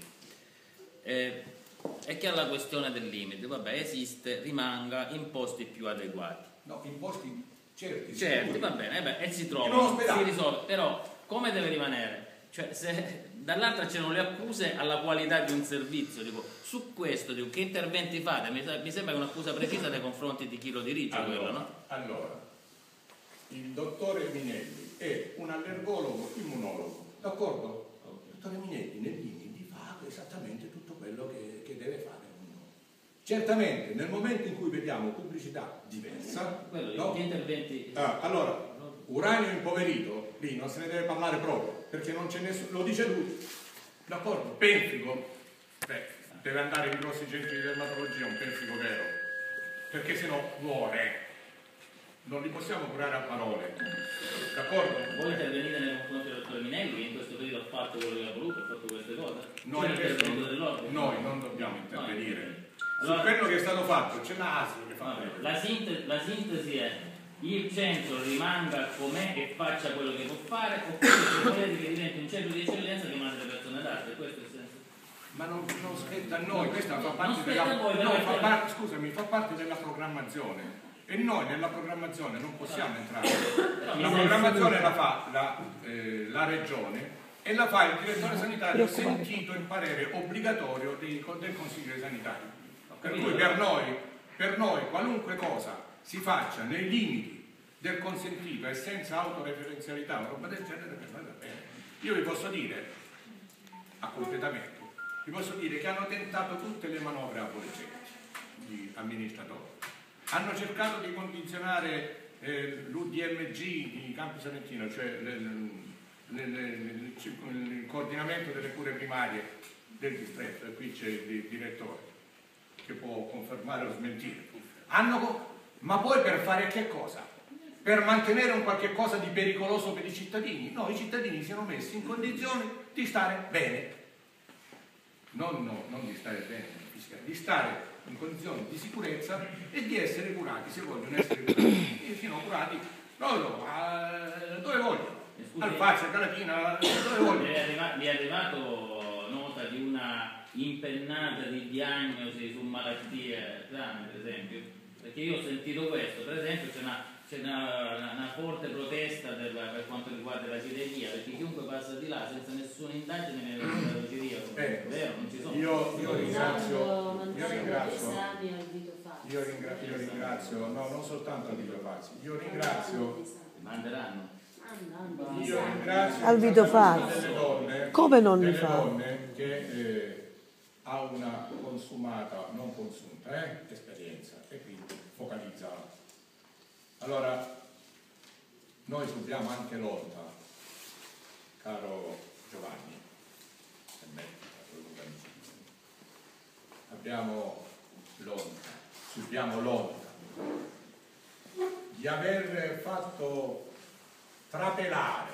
È chiara la questione del limite, vabbè, esiste, rimanga in posti più adeguati. No, in posti certi. Certi, va bene, e si trova, si risolve, però come deve rimanere? Cioè, se dall'altra c'erano le accuse alla qualità di un servizio, dico, su questo, dico, che interventi fate? Mi sembra che un'accusa precisa nei confronti di chi lo dirige, allora, quello, no? Allora, il dottore Minelli è un allergologo immunologo d'accordo? Dottore Minetti nei limiti fa esattamente tutto quello che deve fare uno. Certamente nel momento in cui vediamo pubblicità diversa, gli interventi... allora uranio impoverito, lì non se ne deve parlare proprio, perché non c'è nessuno, lo dice lui, d'accordo? Penfico, deve andare in grossi centri di dermatologia, un penfico vero, perché sennò muore. Non li possiamo curare a parole, d'accordo? Voi intervenite nei confronti del dottore Minelli, che in questo periodo ha fatto quello che ha voluto, ha fatto queste cose? Noi non dobbiamo intervenire. Allora, su quello che è stato fatto c'è l'ASL che fa. La sintesi è: il centro rimanga com'è e faccia quello che può fare, oppure se volete che diventi un centro di eccellenza che manda le persone d'arte, questo è il senso. Ma non spetta a noi, questa fa parte della scusami, fa parte della programmazione. E noi nella programmazione non possiamo entrare. La programmazione la fa la regione e la fa il direttore sanitario sentito il parere obbligatorio del Consiglio sanitario. Per cui per noi qualunque cosa si faccia nei limiti del consentito e senza autoreferenzialità o roba del genere, per noi va bene. Io vi posso dire, a completamento, vi posso dire che hanno tentato tutte le manovre abolgenti gli amministratori. Hanno cercato di condizionare l'UDMG di Campi Salentino, cioè il coordinamento delle cure primarie del distretto, e qui c'è il direttore che può confermare o smentire. Ma poi per fare che cosa? Per mantenere un qualche cosa di pericoloso per i cittadini? No, i cittadini siano messi in condizione di stare bene, non di stare bene, di stare in condizioni di sicurezza e di essere curati, se vogliono essere curati. E siano curati dove vogliono, al Faccia, Calatina, dove vogliono. Gli è arrivato nota di una impennata di diagnosi su malattie strane, per esempio? Perché io ho sentito questo, per esempio c'è una forte protesta per quanto riguarda la celiachia, perché chiunque passa di là senza nessuna indagine viene per la celiachia, vero? Non ci sono. Io ringrazio, no, non soltanto al Vito Fazzi, io ringrazio al Vito Fazzi. Come non li fa? Donne che ha una consumata, non consunta, esperienza, e quindi focalizza. Allora, noi subiamo anche l'onta, caro Giovanni, e me, abbiamo l'onta, subiamo l'onta di aver fatto trapelare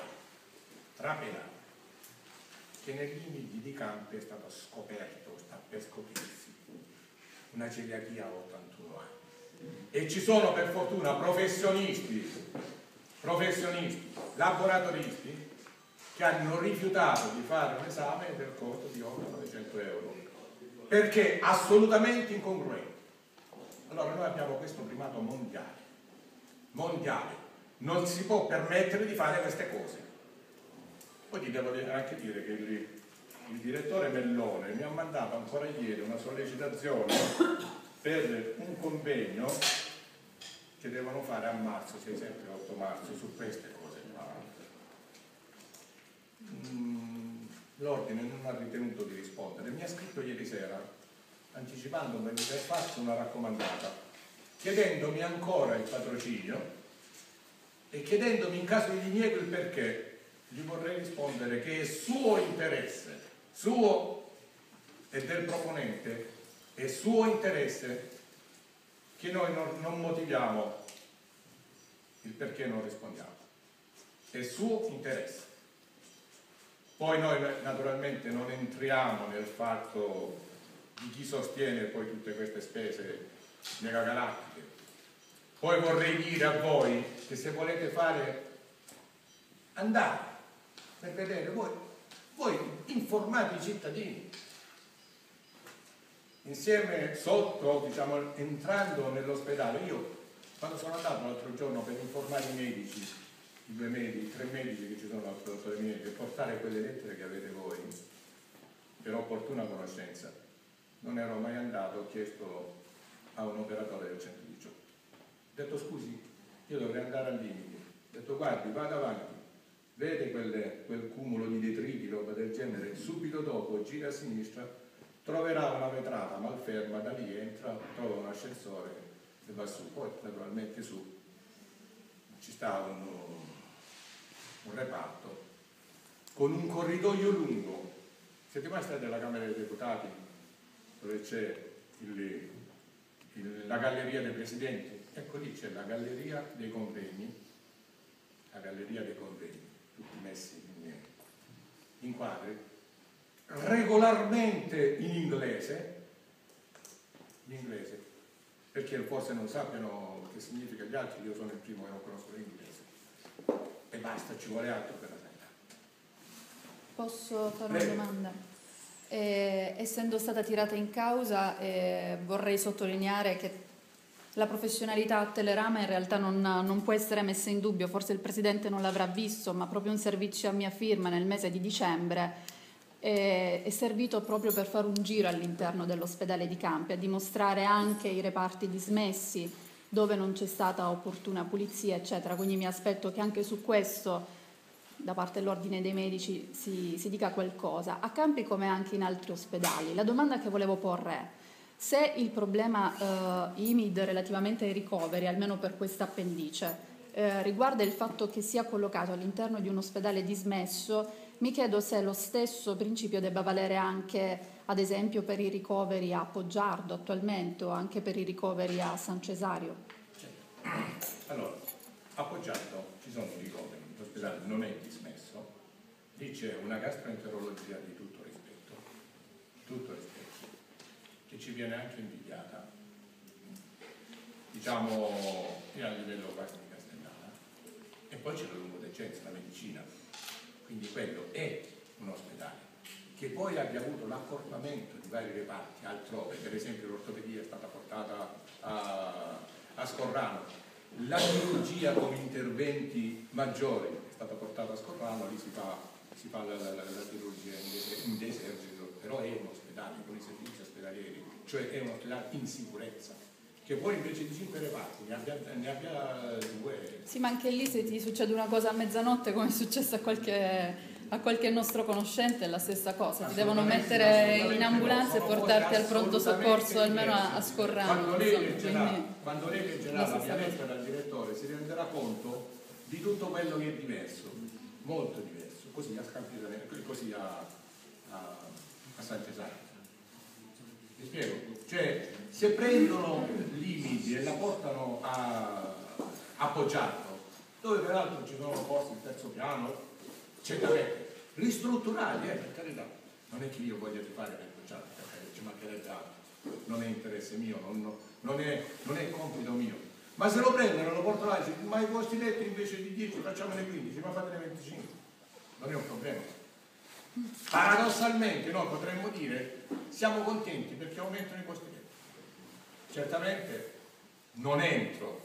che nei limiti di Campi è stato scoperto, sta per scoprirsi, una celiachia a 81 anni. E ci sono per fortuna professionisti, laboratoristi, che hanno rifiutato di fare un esame del costo di 800-900 euro, perché assolutamente incongruente. Allora noi abbiamo questo primato mondiale, non si può permettere di fare queste cose. Poi ti devo anche dire che il direttore Mellone mi ha mandato ancora ieri una sollecitazione per un convegno che devono fare a marzo, 6, 7, 8 marzo, su queste cose qua. L'ordine non ha ritenuto di rispondere, mi ha scritto ieri sera, anticipandomi per farsi una raccomandata, chiedendomi ancora il patrocinio e chiedendomi in caso di diniego il perché. Gli vorrei rispondere che è suo interesse, suo e del proponente, è suo interesse che noi non motiviamo il perché non rispondiamo. È suo interesse. Poi noi naturalmente non entriamo nel fatto di chi sostiene poi tutte queste spese megagalattiche. Poi vorrei dire a voi che se volete fare, andate per vedere, voi informate i cittadini. Insieme sotto, diciamo, entrando nell'ospedale, io quando sono andato l'altro giorno per informare i medici, i 2 medici, i 3 medici che ci sono al dottore Minetti, per portare quelle lettere che avete voi, per opportuna conoscenza, non ero mai andato, ho chiesto a un operatore del 118. Ho detto scusi, io dovrei andare al limite. Ho detto guardi, vada avanti, vede quel cumulo di detriti, roba del genere, subito dopo gira a sinistra, troverà una vetrata malferma, da lì entra, trova un ascensore e va su. Poi naturalmente su ci sta un reparto con un corridoio lungo. Siete mai stati alla Camera dei Deputati, dove c'è la galleria dei presidenti? Ecco, lì c'è la galleria dei convegni, tutti messi in quadri, regolarmente in inglese, perché forse non sappiano che significa gli altri, io sono il primo che non conosco l'inglese, e basta, ci vuole altro per la sanità. Posso fare una domanda? Essendo stata tirata in causa, vorrei sottolineare che la professionalità a Telerama in realtà non può essere messa in dubbio. Forse il Presidente non l'avrà visto, ma proprio un servizio a mia firma nel mese di dicembre è servito proprio per fare un giro all'interno dell'ospedale di Campi, a dimostrare anche i reparti dismessi dove non c'è stata opportuna pulizia, eccetera. Quindi mi aspetto che anche su questo da parte dell'Ordine dei Medici si dica qualcosa. A Campi, come anche in altri ospedali, la domanda che volevo porre è: se il problema IMID relativamente ai ricoveri, almeno per questa appendice, riguarda il fatto che sia collocato all'interno di un ospedale dismesso, mi chiedo se lo stesso principio debba valere anche, ad esempio, per i ricoveri a Poggiardo attualmente, o anche per i ricoveri a San Cesario. Allora, a Poggiardo ci sono i ricoveri, l'ospedale non è dismesso, lì c'è una gastroenterologia di tutto rispetto, che ci viene anche invidiata, diciamo, a livello quasi di Castellana, e poi c'è la lungodegenza, la medicina, quindi quello è un ospedale che poi abbia avuto l'accorpamento di vari reparti altrove, per esempio l'ortopedia è stata portata a Scorrano, la chirurgia con interventi maggiori è stata portata a Scorrano, lì si fa la chirurgia in deserto, però è un ospedale con i servizi ospedalieri, cioè è un ospedale in sicurezza, che poi invece di 5 reparti ne abbia 2. Sì, ma anche lì se ti succede una cosa a mezzanotte, come è successo a qualche nostro conoscente, è la stessa cosa, ti devono mettere in ambulanza e portarti al pronto soccorso almeno a Scorrano. Quando lei leggerà la mia lettera dal direttore si renderà conto di tutto quello che è diverso, molto diverso, così a San Cesario. Vi spiego? Cioè, se prendono l'IMID e la portano a Poggiardo, dove peraltro ci sono posti in terzo piano, certamente ristrutturati, per carità, non è che io voglia fare per Poggiardo, perché ci mancherebbe altro, non è interesse mio, non è compito mio, ma se lo prendono, lo portano là e dicono: ma i posti letti invece di 10 facciamone 15, ma fatene 25, non è un problema. Paradossalmente noi potremmo dire: siamo contenti perché aumentano i posti letti. Certamente non entro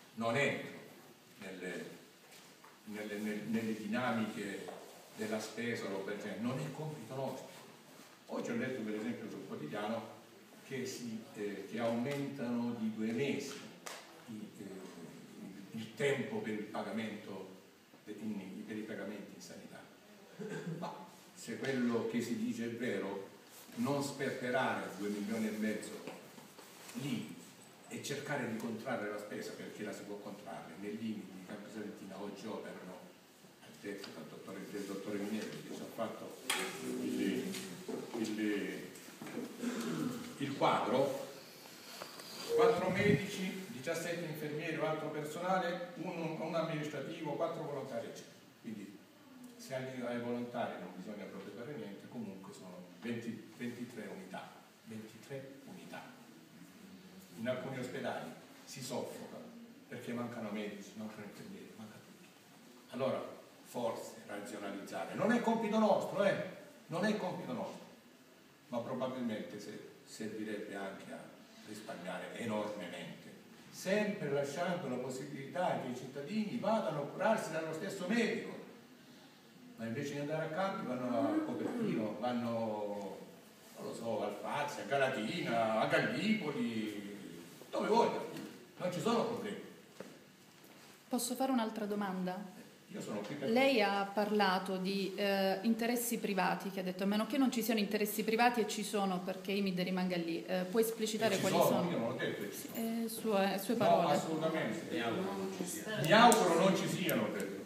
nelle dinamiche della spesa o per genere, non è compito nostro. Oggi ho letto per esempio sul quotidiano che aumentano di 2 mesi il tempo per il pagamento per i pagamenti in sanità. Ma se quello che si dice è vero, non sperperare 2,5 milioni lì e cercare di contrarre la spesa, perché la si può contrarre nei limiti di Campi Salentina. Oggi operano, al detto del dottore Minelli, che ci ha fatto il quadro: 4 medici, 17 infermieri o altro personale, un amministrativo, 4 volontari, eccetera. Quindi se ai volontari non bisogna proprio fare niente, comunque sono 23 unità. 23 unità. In alcuni ospedali si soffoca perché mancano medici, mancano infermieri, manca tutto. Allora, forse razionalizzare non è compito nostro, non è compito nostro, ma probabilmente servirebbe anche a risparmiare enormemente, sempre lasciando la possibilità che i cittadini vadano a curarsi dallo stesso medico, ma invece di andare a Campi vanno a Copertino, vanno, non lo so, al Fazio, a Galatina, a Gallipoli, dove vogliono, non ci sono problemi. Posso fare un'altra domanda? Io sono qui per... Lei ha parlato di interessi privati, che ha detto a meno che non ci siano interessi privati, e ci sono, perché Imid rimanga lì. Può esplicitare quali sono? Io non ho detto che ci sono. Sue No, parole. assolutamente. Mi auguro non ci siano, credo.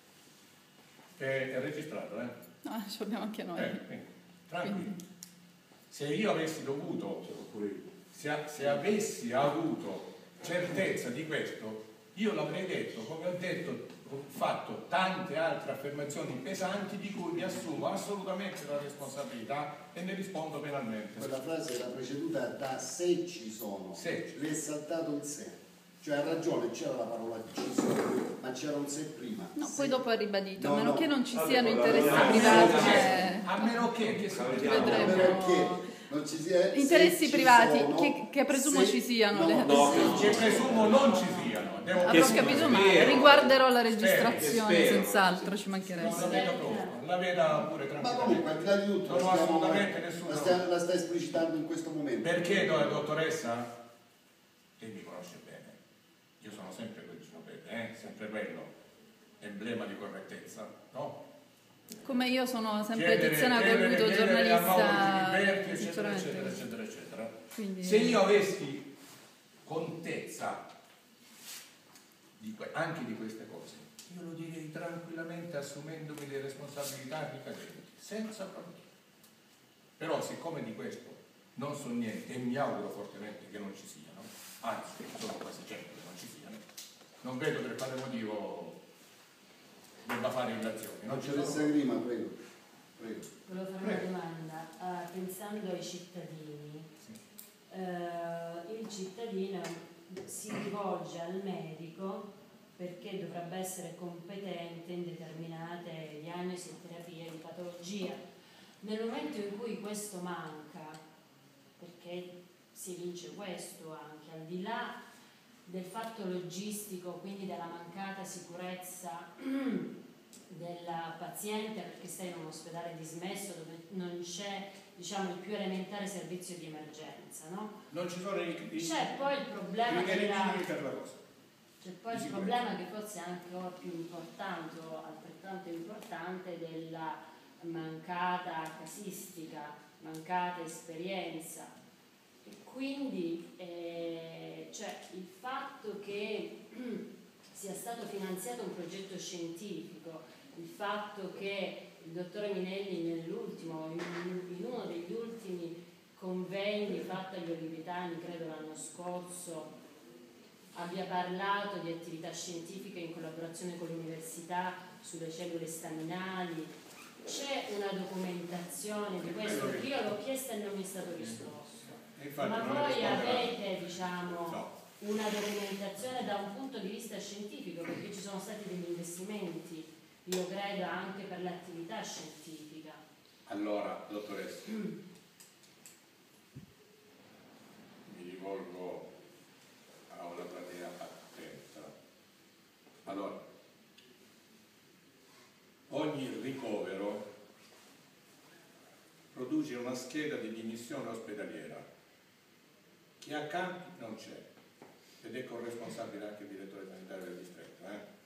È registrato, eh? No, ce l'abbiamo anche noi. Tranquillo. Se io avessi dovuto, se avessi avuto certezza di questo, io l'avrei detto, come ho fatto tante altre affermazioni pesanti di cui mi assumo assolutamente la responsabilità e ne rispondo penalmente. Quella frase era preceduta da "se ci sono", Se. le è saltato il "se", cioè ha ragione, c'era la parola "ci sono", ma c'era un "se" prima. No, Se. poi dopo ha ribadito, No, a meno no. che non ci Allora, siano la interessi verità- privati. A meno che Vedremo. Perché non ci sia, Interessi se privati, ci sono, che presumo se- ci siano. che presumo non ci siano. Devo Avrò capito, ma spero. riguarderò la registrazione, Spero. senz'altro, ci Non mancherebbe. la vedo proprio, la veda pure Ma tranquillamente. comunque, al di là di tutto, Non ho assolutamente nessuno. la sta esplicitando in questo momento. Perché, dottoressa? Lei mi conosce bene. Io sono sempre quel Ginopelle, sempre quello, emblema di correttezza, no? Come io sono sempre Tiziana chiedere Guido, a Mauro giornalista. Giliberti, eccetera, sicuramente. eccetera, eccetera, eccetera. Quindi- Se io avessi contezza anche di queste cose, io lo direi tranquillamente assumendomi le responsabilità ricadenti, senza problemi. Però siccome di questo non so niente e mi auguro fortemente che non ci siano, anzi sono quasi certo che non ci siano, non vedo per quale motivo debba fare illazioni. Non ci Dottoressa sono. Grima, prego. Prego. Volevo fare una domanda. Pensando ai cittadini, il cittadino si rivolge al medico perché dovrebbe essere competente in determinate diagnosi e terapie di patologia. Nel momento in cui questo manca, perché si evince questo anche, al di là del fatto logistico, quindi della mancata sicurezza del paziente perché stai in un ospedale dismesso dove non c'è, diciamo, il più elementare servizio di emergenza, no? Non ci sono C'è poi il problema per la cosa. c'è poi il problema che forse è anche più importante o altrettanto importante della mancata casistica, mancata esperienza. E quindi cioè, il fatto che sia stato finanziato un progetto scientifico, il fatto che il dottore Minelli nell'ultimo, in uno degli ultimi convegni fatti agli Olivetani, credo l'anno scorso, abbia parlato di attività scientifiche in collaborazione con l'università sulle cellule staminali. C'è una documentazione di questo che io l'ho chiesta e non mi è stato risposto. Ma voi avete, diciamo, no, una documentazione da un punto di vista scientifico, perché ci sono stati degli investimenti, io credo, anche per l'attività scientifica. Allora, dottoressa, mi rivolgo a una platea attenta. Allora, ogni ricovero produce una scheda di dimissione ospedaliera che a Campi non c'è ed è corresponsabile anche il direttore sanitario del distretto,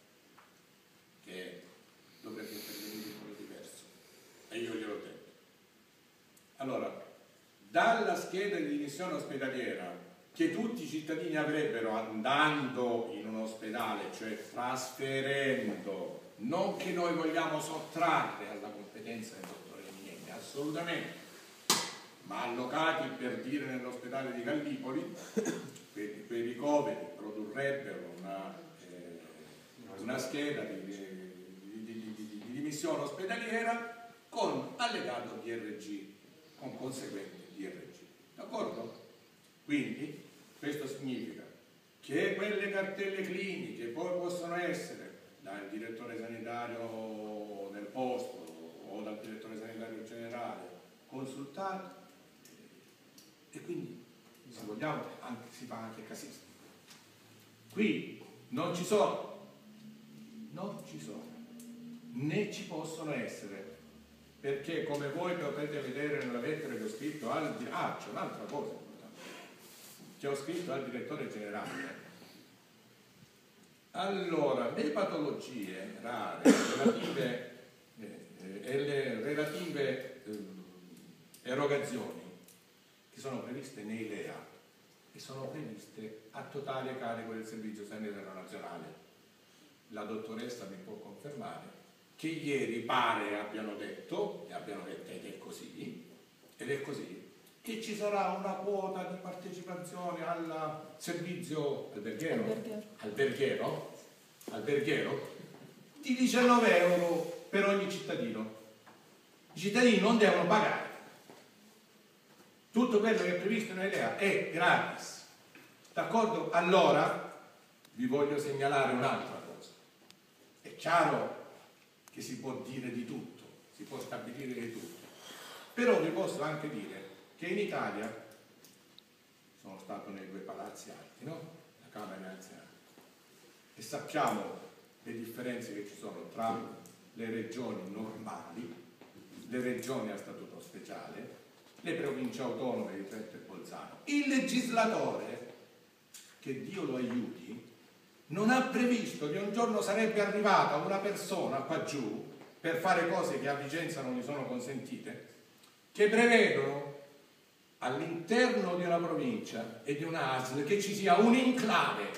che dovrebbe intervenire in modo diverso e io gliel'ho detto. Allora, dalla scheda di dimissione ospedaliera che tutti i cittadini avrebbero andando in un ospedale, cioè trasferendo, non che noi vogliamo sottrarre alla competenza del dottore Minelli, assolutamente, ma allocati per dire nell'ospedale di Gallipoli, quei ricoveri produrrebbero una scheda di dimissione ospedaliera con allegato DRG, con conseguente DRG. D'accordo? Quindi questo significa che quelle cartelle cliniche poi possono essere dal direttore sanitario del posto o dal direttore sanitario generale consultate e quindi, se vogliamo, si fa anche casistica. Qui non ci sono, né ci possono essere, perché come voi potete vedere nella lettera che ho scritto c'è un'altra cosa importante, che ho scritto al direttore generale. Allora, le patologie rare relative, e le relative erogazioni che sono previste nei LEA e sono previste a totale carico del Servizio Sanitario Nazionale. La dottoressa mi può confermare che ieri pare abbiano detto, ed è così, che ci sarà una quota di partecipazione al servizio alberghiero di 19 euro per ogni cittadino. I cittadini non devono pagare. Tutto quello che è previsto nelle LEA è gratis. D'accordo? Allora vi voglio segnalare un'altra cosa. È chiaro che si può dire di tutto, si può stabilire di tutto. Però vi posso anche dire che in Italia, sono stato nei due palazzi alti, no? La Camera dei Anziani, e sappiamo le differenze che ci sono tra le regioni normali, le regioni a statuto speciale, le province autonome di Trento e Bolzano. Il legislatore, che Dio lo aiuti, non ha previsto che un giorno sarebbe arrivata una persona qua giù per fare cose che a Vicenza non gli sono consentite, che prevedono all'interno di una provincia e di una ASL che ci sia un enclave,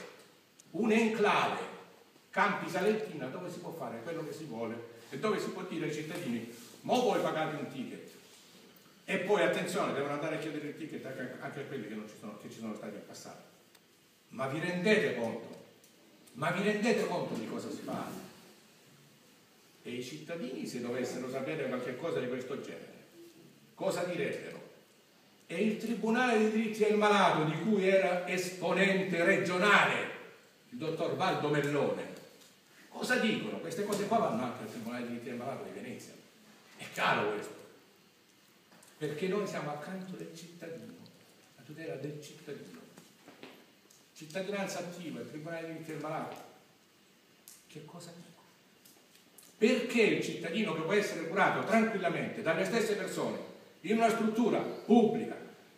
Campi Salentina, dove si può fare quello che si vuole e dove si può dire ai cittadini: ma voi pagate un ticket, e poi attenzione, devono andare a chiedere il ticket anche a quelli che ci sono stati in passato. Ma vi rendete conto di cosa si fa? E i cittadini, se dovessero sapere qualche cosa di questo genere, cosa direbbero? E il Tribunale dei diritti del malato, di cui era esponente regionale il dottor Valdo Mellone, cosa dicono? Queste cose qua vanno anche al Tribunale dei diritti del malato di Venezia. È chiaro questo, perché noi siamo accanto del cittadino, la tutela del cittadino. Cittadinanza attiva, il Tribunale dei diritti del malato, che cosa dico? Perché il cittadino, che può essere curato tranquillamente dalle stesse persone in una struttura pubblica,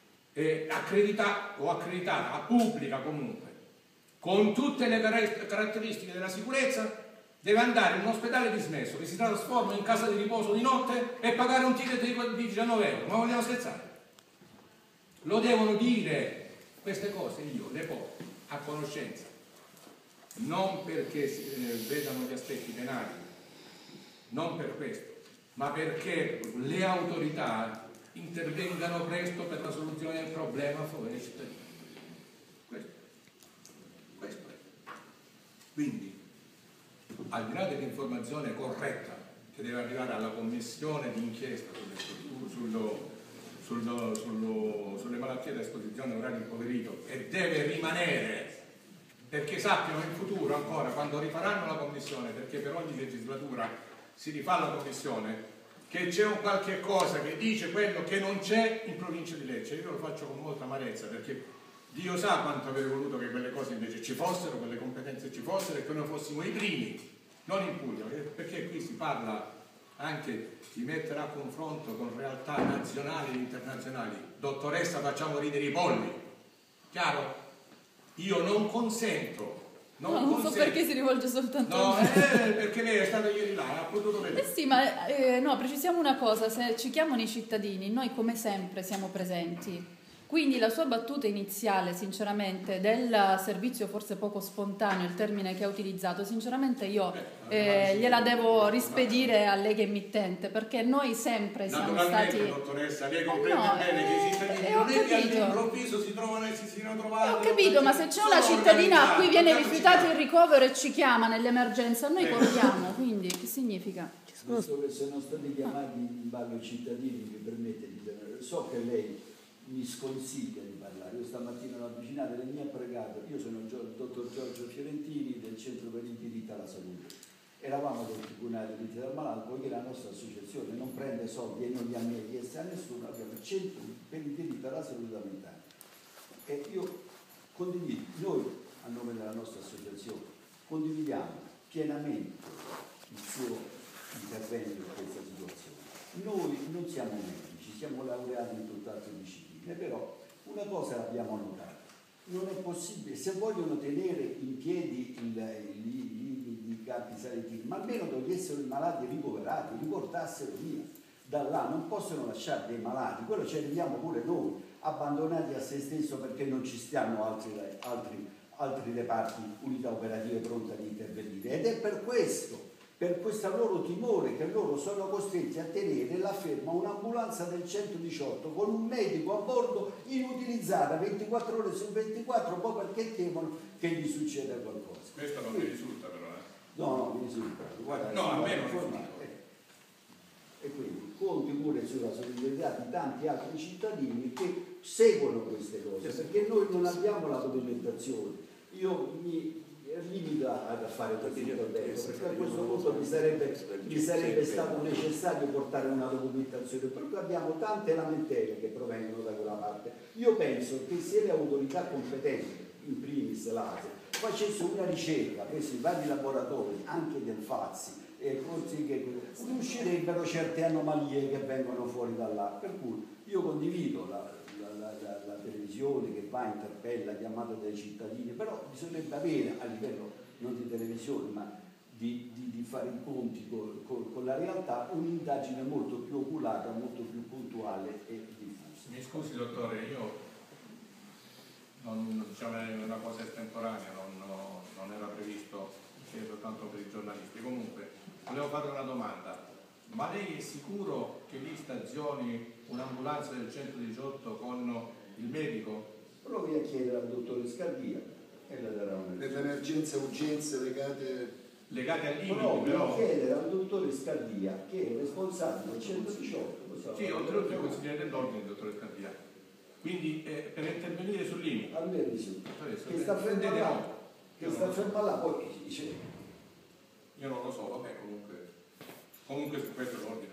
accreditata, pubblica comunque, con tutte le caratteristiche della sicurezza, deve andare in un ospedale dismesso che si trasforma in casa di riposo di notte e pagare un ticket di 19 euro? Ma vogliamo scherzare? Lo devono dire queste cose, io le porto a conoscenza, non perché vedano gli aspetti penali, non per questo, ma perché le autorità intervengano presto per la soluzione del problema a favore dei cittadini. Questo è. Quindi, al di là dell'informazione corretta che deve arrivare alla commissione di inchiesta sulle malattie da esposizione oraria impoverito, e deve rimanere, perché sappiano in futuro ancora, quando rifaranno la commissione, perché per ogni legislatura si rifà la commissione, che c'è un qualche cosa che dice quello che non c'è in provincia di Lecce. Io lo faccio con molta amarezza, perché Dio sa quanto avrei voluto che quelle cose invece ci fossero, quelle competenze ci fossero, e che noi fossimo i primi, non in Puglia, perché qui si parla anche di mettere a confronto con realtà nazionali e internazionali. Dottoressa, facciamo ridere i polli, chiaro? Io non consento. Non so perché si rivolge soltanto a me. Perché lei è stata ieri là, ha potuto vedere. Sì, ma no, precisiamo una cosa: se ci chiamano i cittadini, noi come sempre siamo presenti. Quindi la sua battuta iniziale, sinceramente, del servizio forse poco spontaneo, il termine che ha utilizzato, sinceramente io gliela devo rispedire a lei che è emittente, perché noi sempre siamo stati... Dottoressa, lei comprende bene che i cittadini non è che all'improvviso si trovano e si siano trovati... Ho capito, ma se c'è una cittadina a cui viene rifiutato il ricovero e ci chiama nell'emergenza, noi corriamo, quindi che significa? Visto che sono stati chiamati in ballo i cittadini, mi permette di tenere... So che lei mi sconsiglia di parlare. Io stamattina l'ho avvicinata e mi ha pregato. Io sono il dottor Giorgio Fiorentini del Centro per il diritto alla salute. Eravamo del Tribunale dei diritti del malato, poiché la nostra associazione non prende soldi e non li ha mai chiesti a nessuno, abbiamo il Centro per il diritto alla salute mentale. E io condivido, noi a nome della nostra associazione condividiamo pienamente il suo intervento in questa situazione. Noi non siamo medici, siamo laureati in tutt'altre discipline, però una cosa l'abbiamo notata, Non è possibile, se vogliono tenere in piedi i campi salentini, ma almeno togliessero i malati ricoverati, li portassero via. Da là non possono lasciare dei malati, quello ci arriviamo pure noi, abbandonati a se stesso perché non ci stiano altri reparti, unità operative pronte ad intervenire. Ed è per questo loro timore che loro sono costretti a tenere la ferma un'ambulanza del 118 con un medico a bordo inutilizzata 24 ore su 24 proprio perché temono che gli succeda qualcosa. Questo non mi risulta però. No, mi risulta. Guarda, no, a me non risulta. E quindi conti pure sulla solidarietà di tanti altri cittadini che seguono queste cose, perché noi non abbiamo la documentazione. Io mi limito a fare questo intervento, perché a questo punto mi sarebbe stato necessario portare una documentazione, perché abbiamo tante lamentele che provengono da quella parte. Io penso che se le autorità competenti, in primis l'ASE, facessero una ricerca presso i vari laboratori, anche del FAZI, e forse che riuscirebbero certe anomalie che vengono fuori da là. Per cui io condivido la televisione che va, interpella, chiamata dai cittadini, però bisognerebbe avere a livello non di televisione ma di fare i conti con la realtà un'indagine molto più oculata, molto più puntuale e diffusa. Mi scusi dottore, io diciamo, è una cosa estemporanea, non era previsto, c'è soltanto per i giornalisti. Comunque volevo fare una domanda: ma lei è sicuro che lì stazioni un'ambulanza del 118 con il medico? Provi a chiedere al dottore Scardia e le darà una per le emergenze e urgenze legate al limite. Provi però a chiedere al dottore Scardia, che è responsabile del 118. Sì, oltretutto il consigliere dell'ordine, il dottore Scardia. Quindi per intervenire sul limite. A me risulta che sta ferma là, poi dice. Io non lo so, vabbè, comunque su questo l'ordine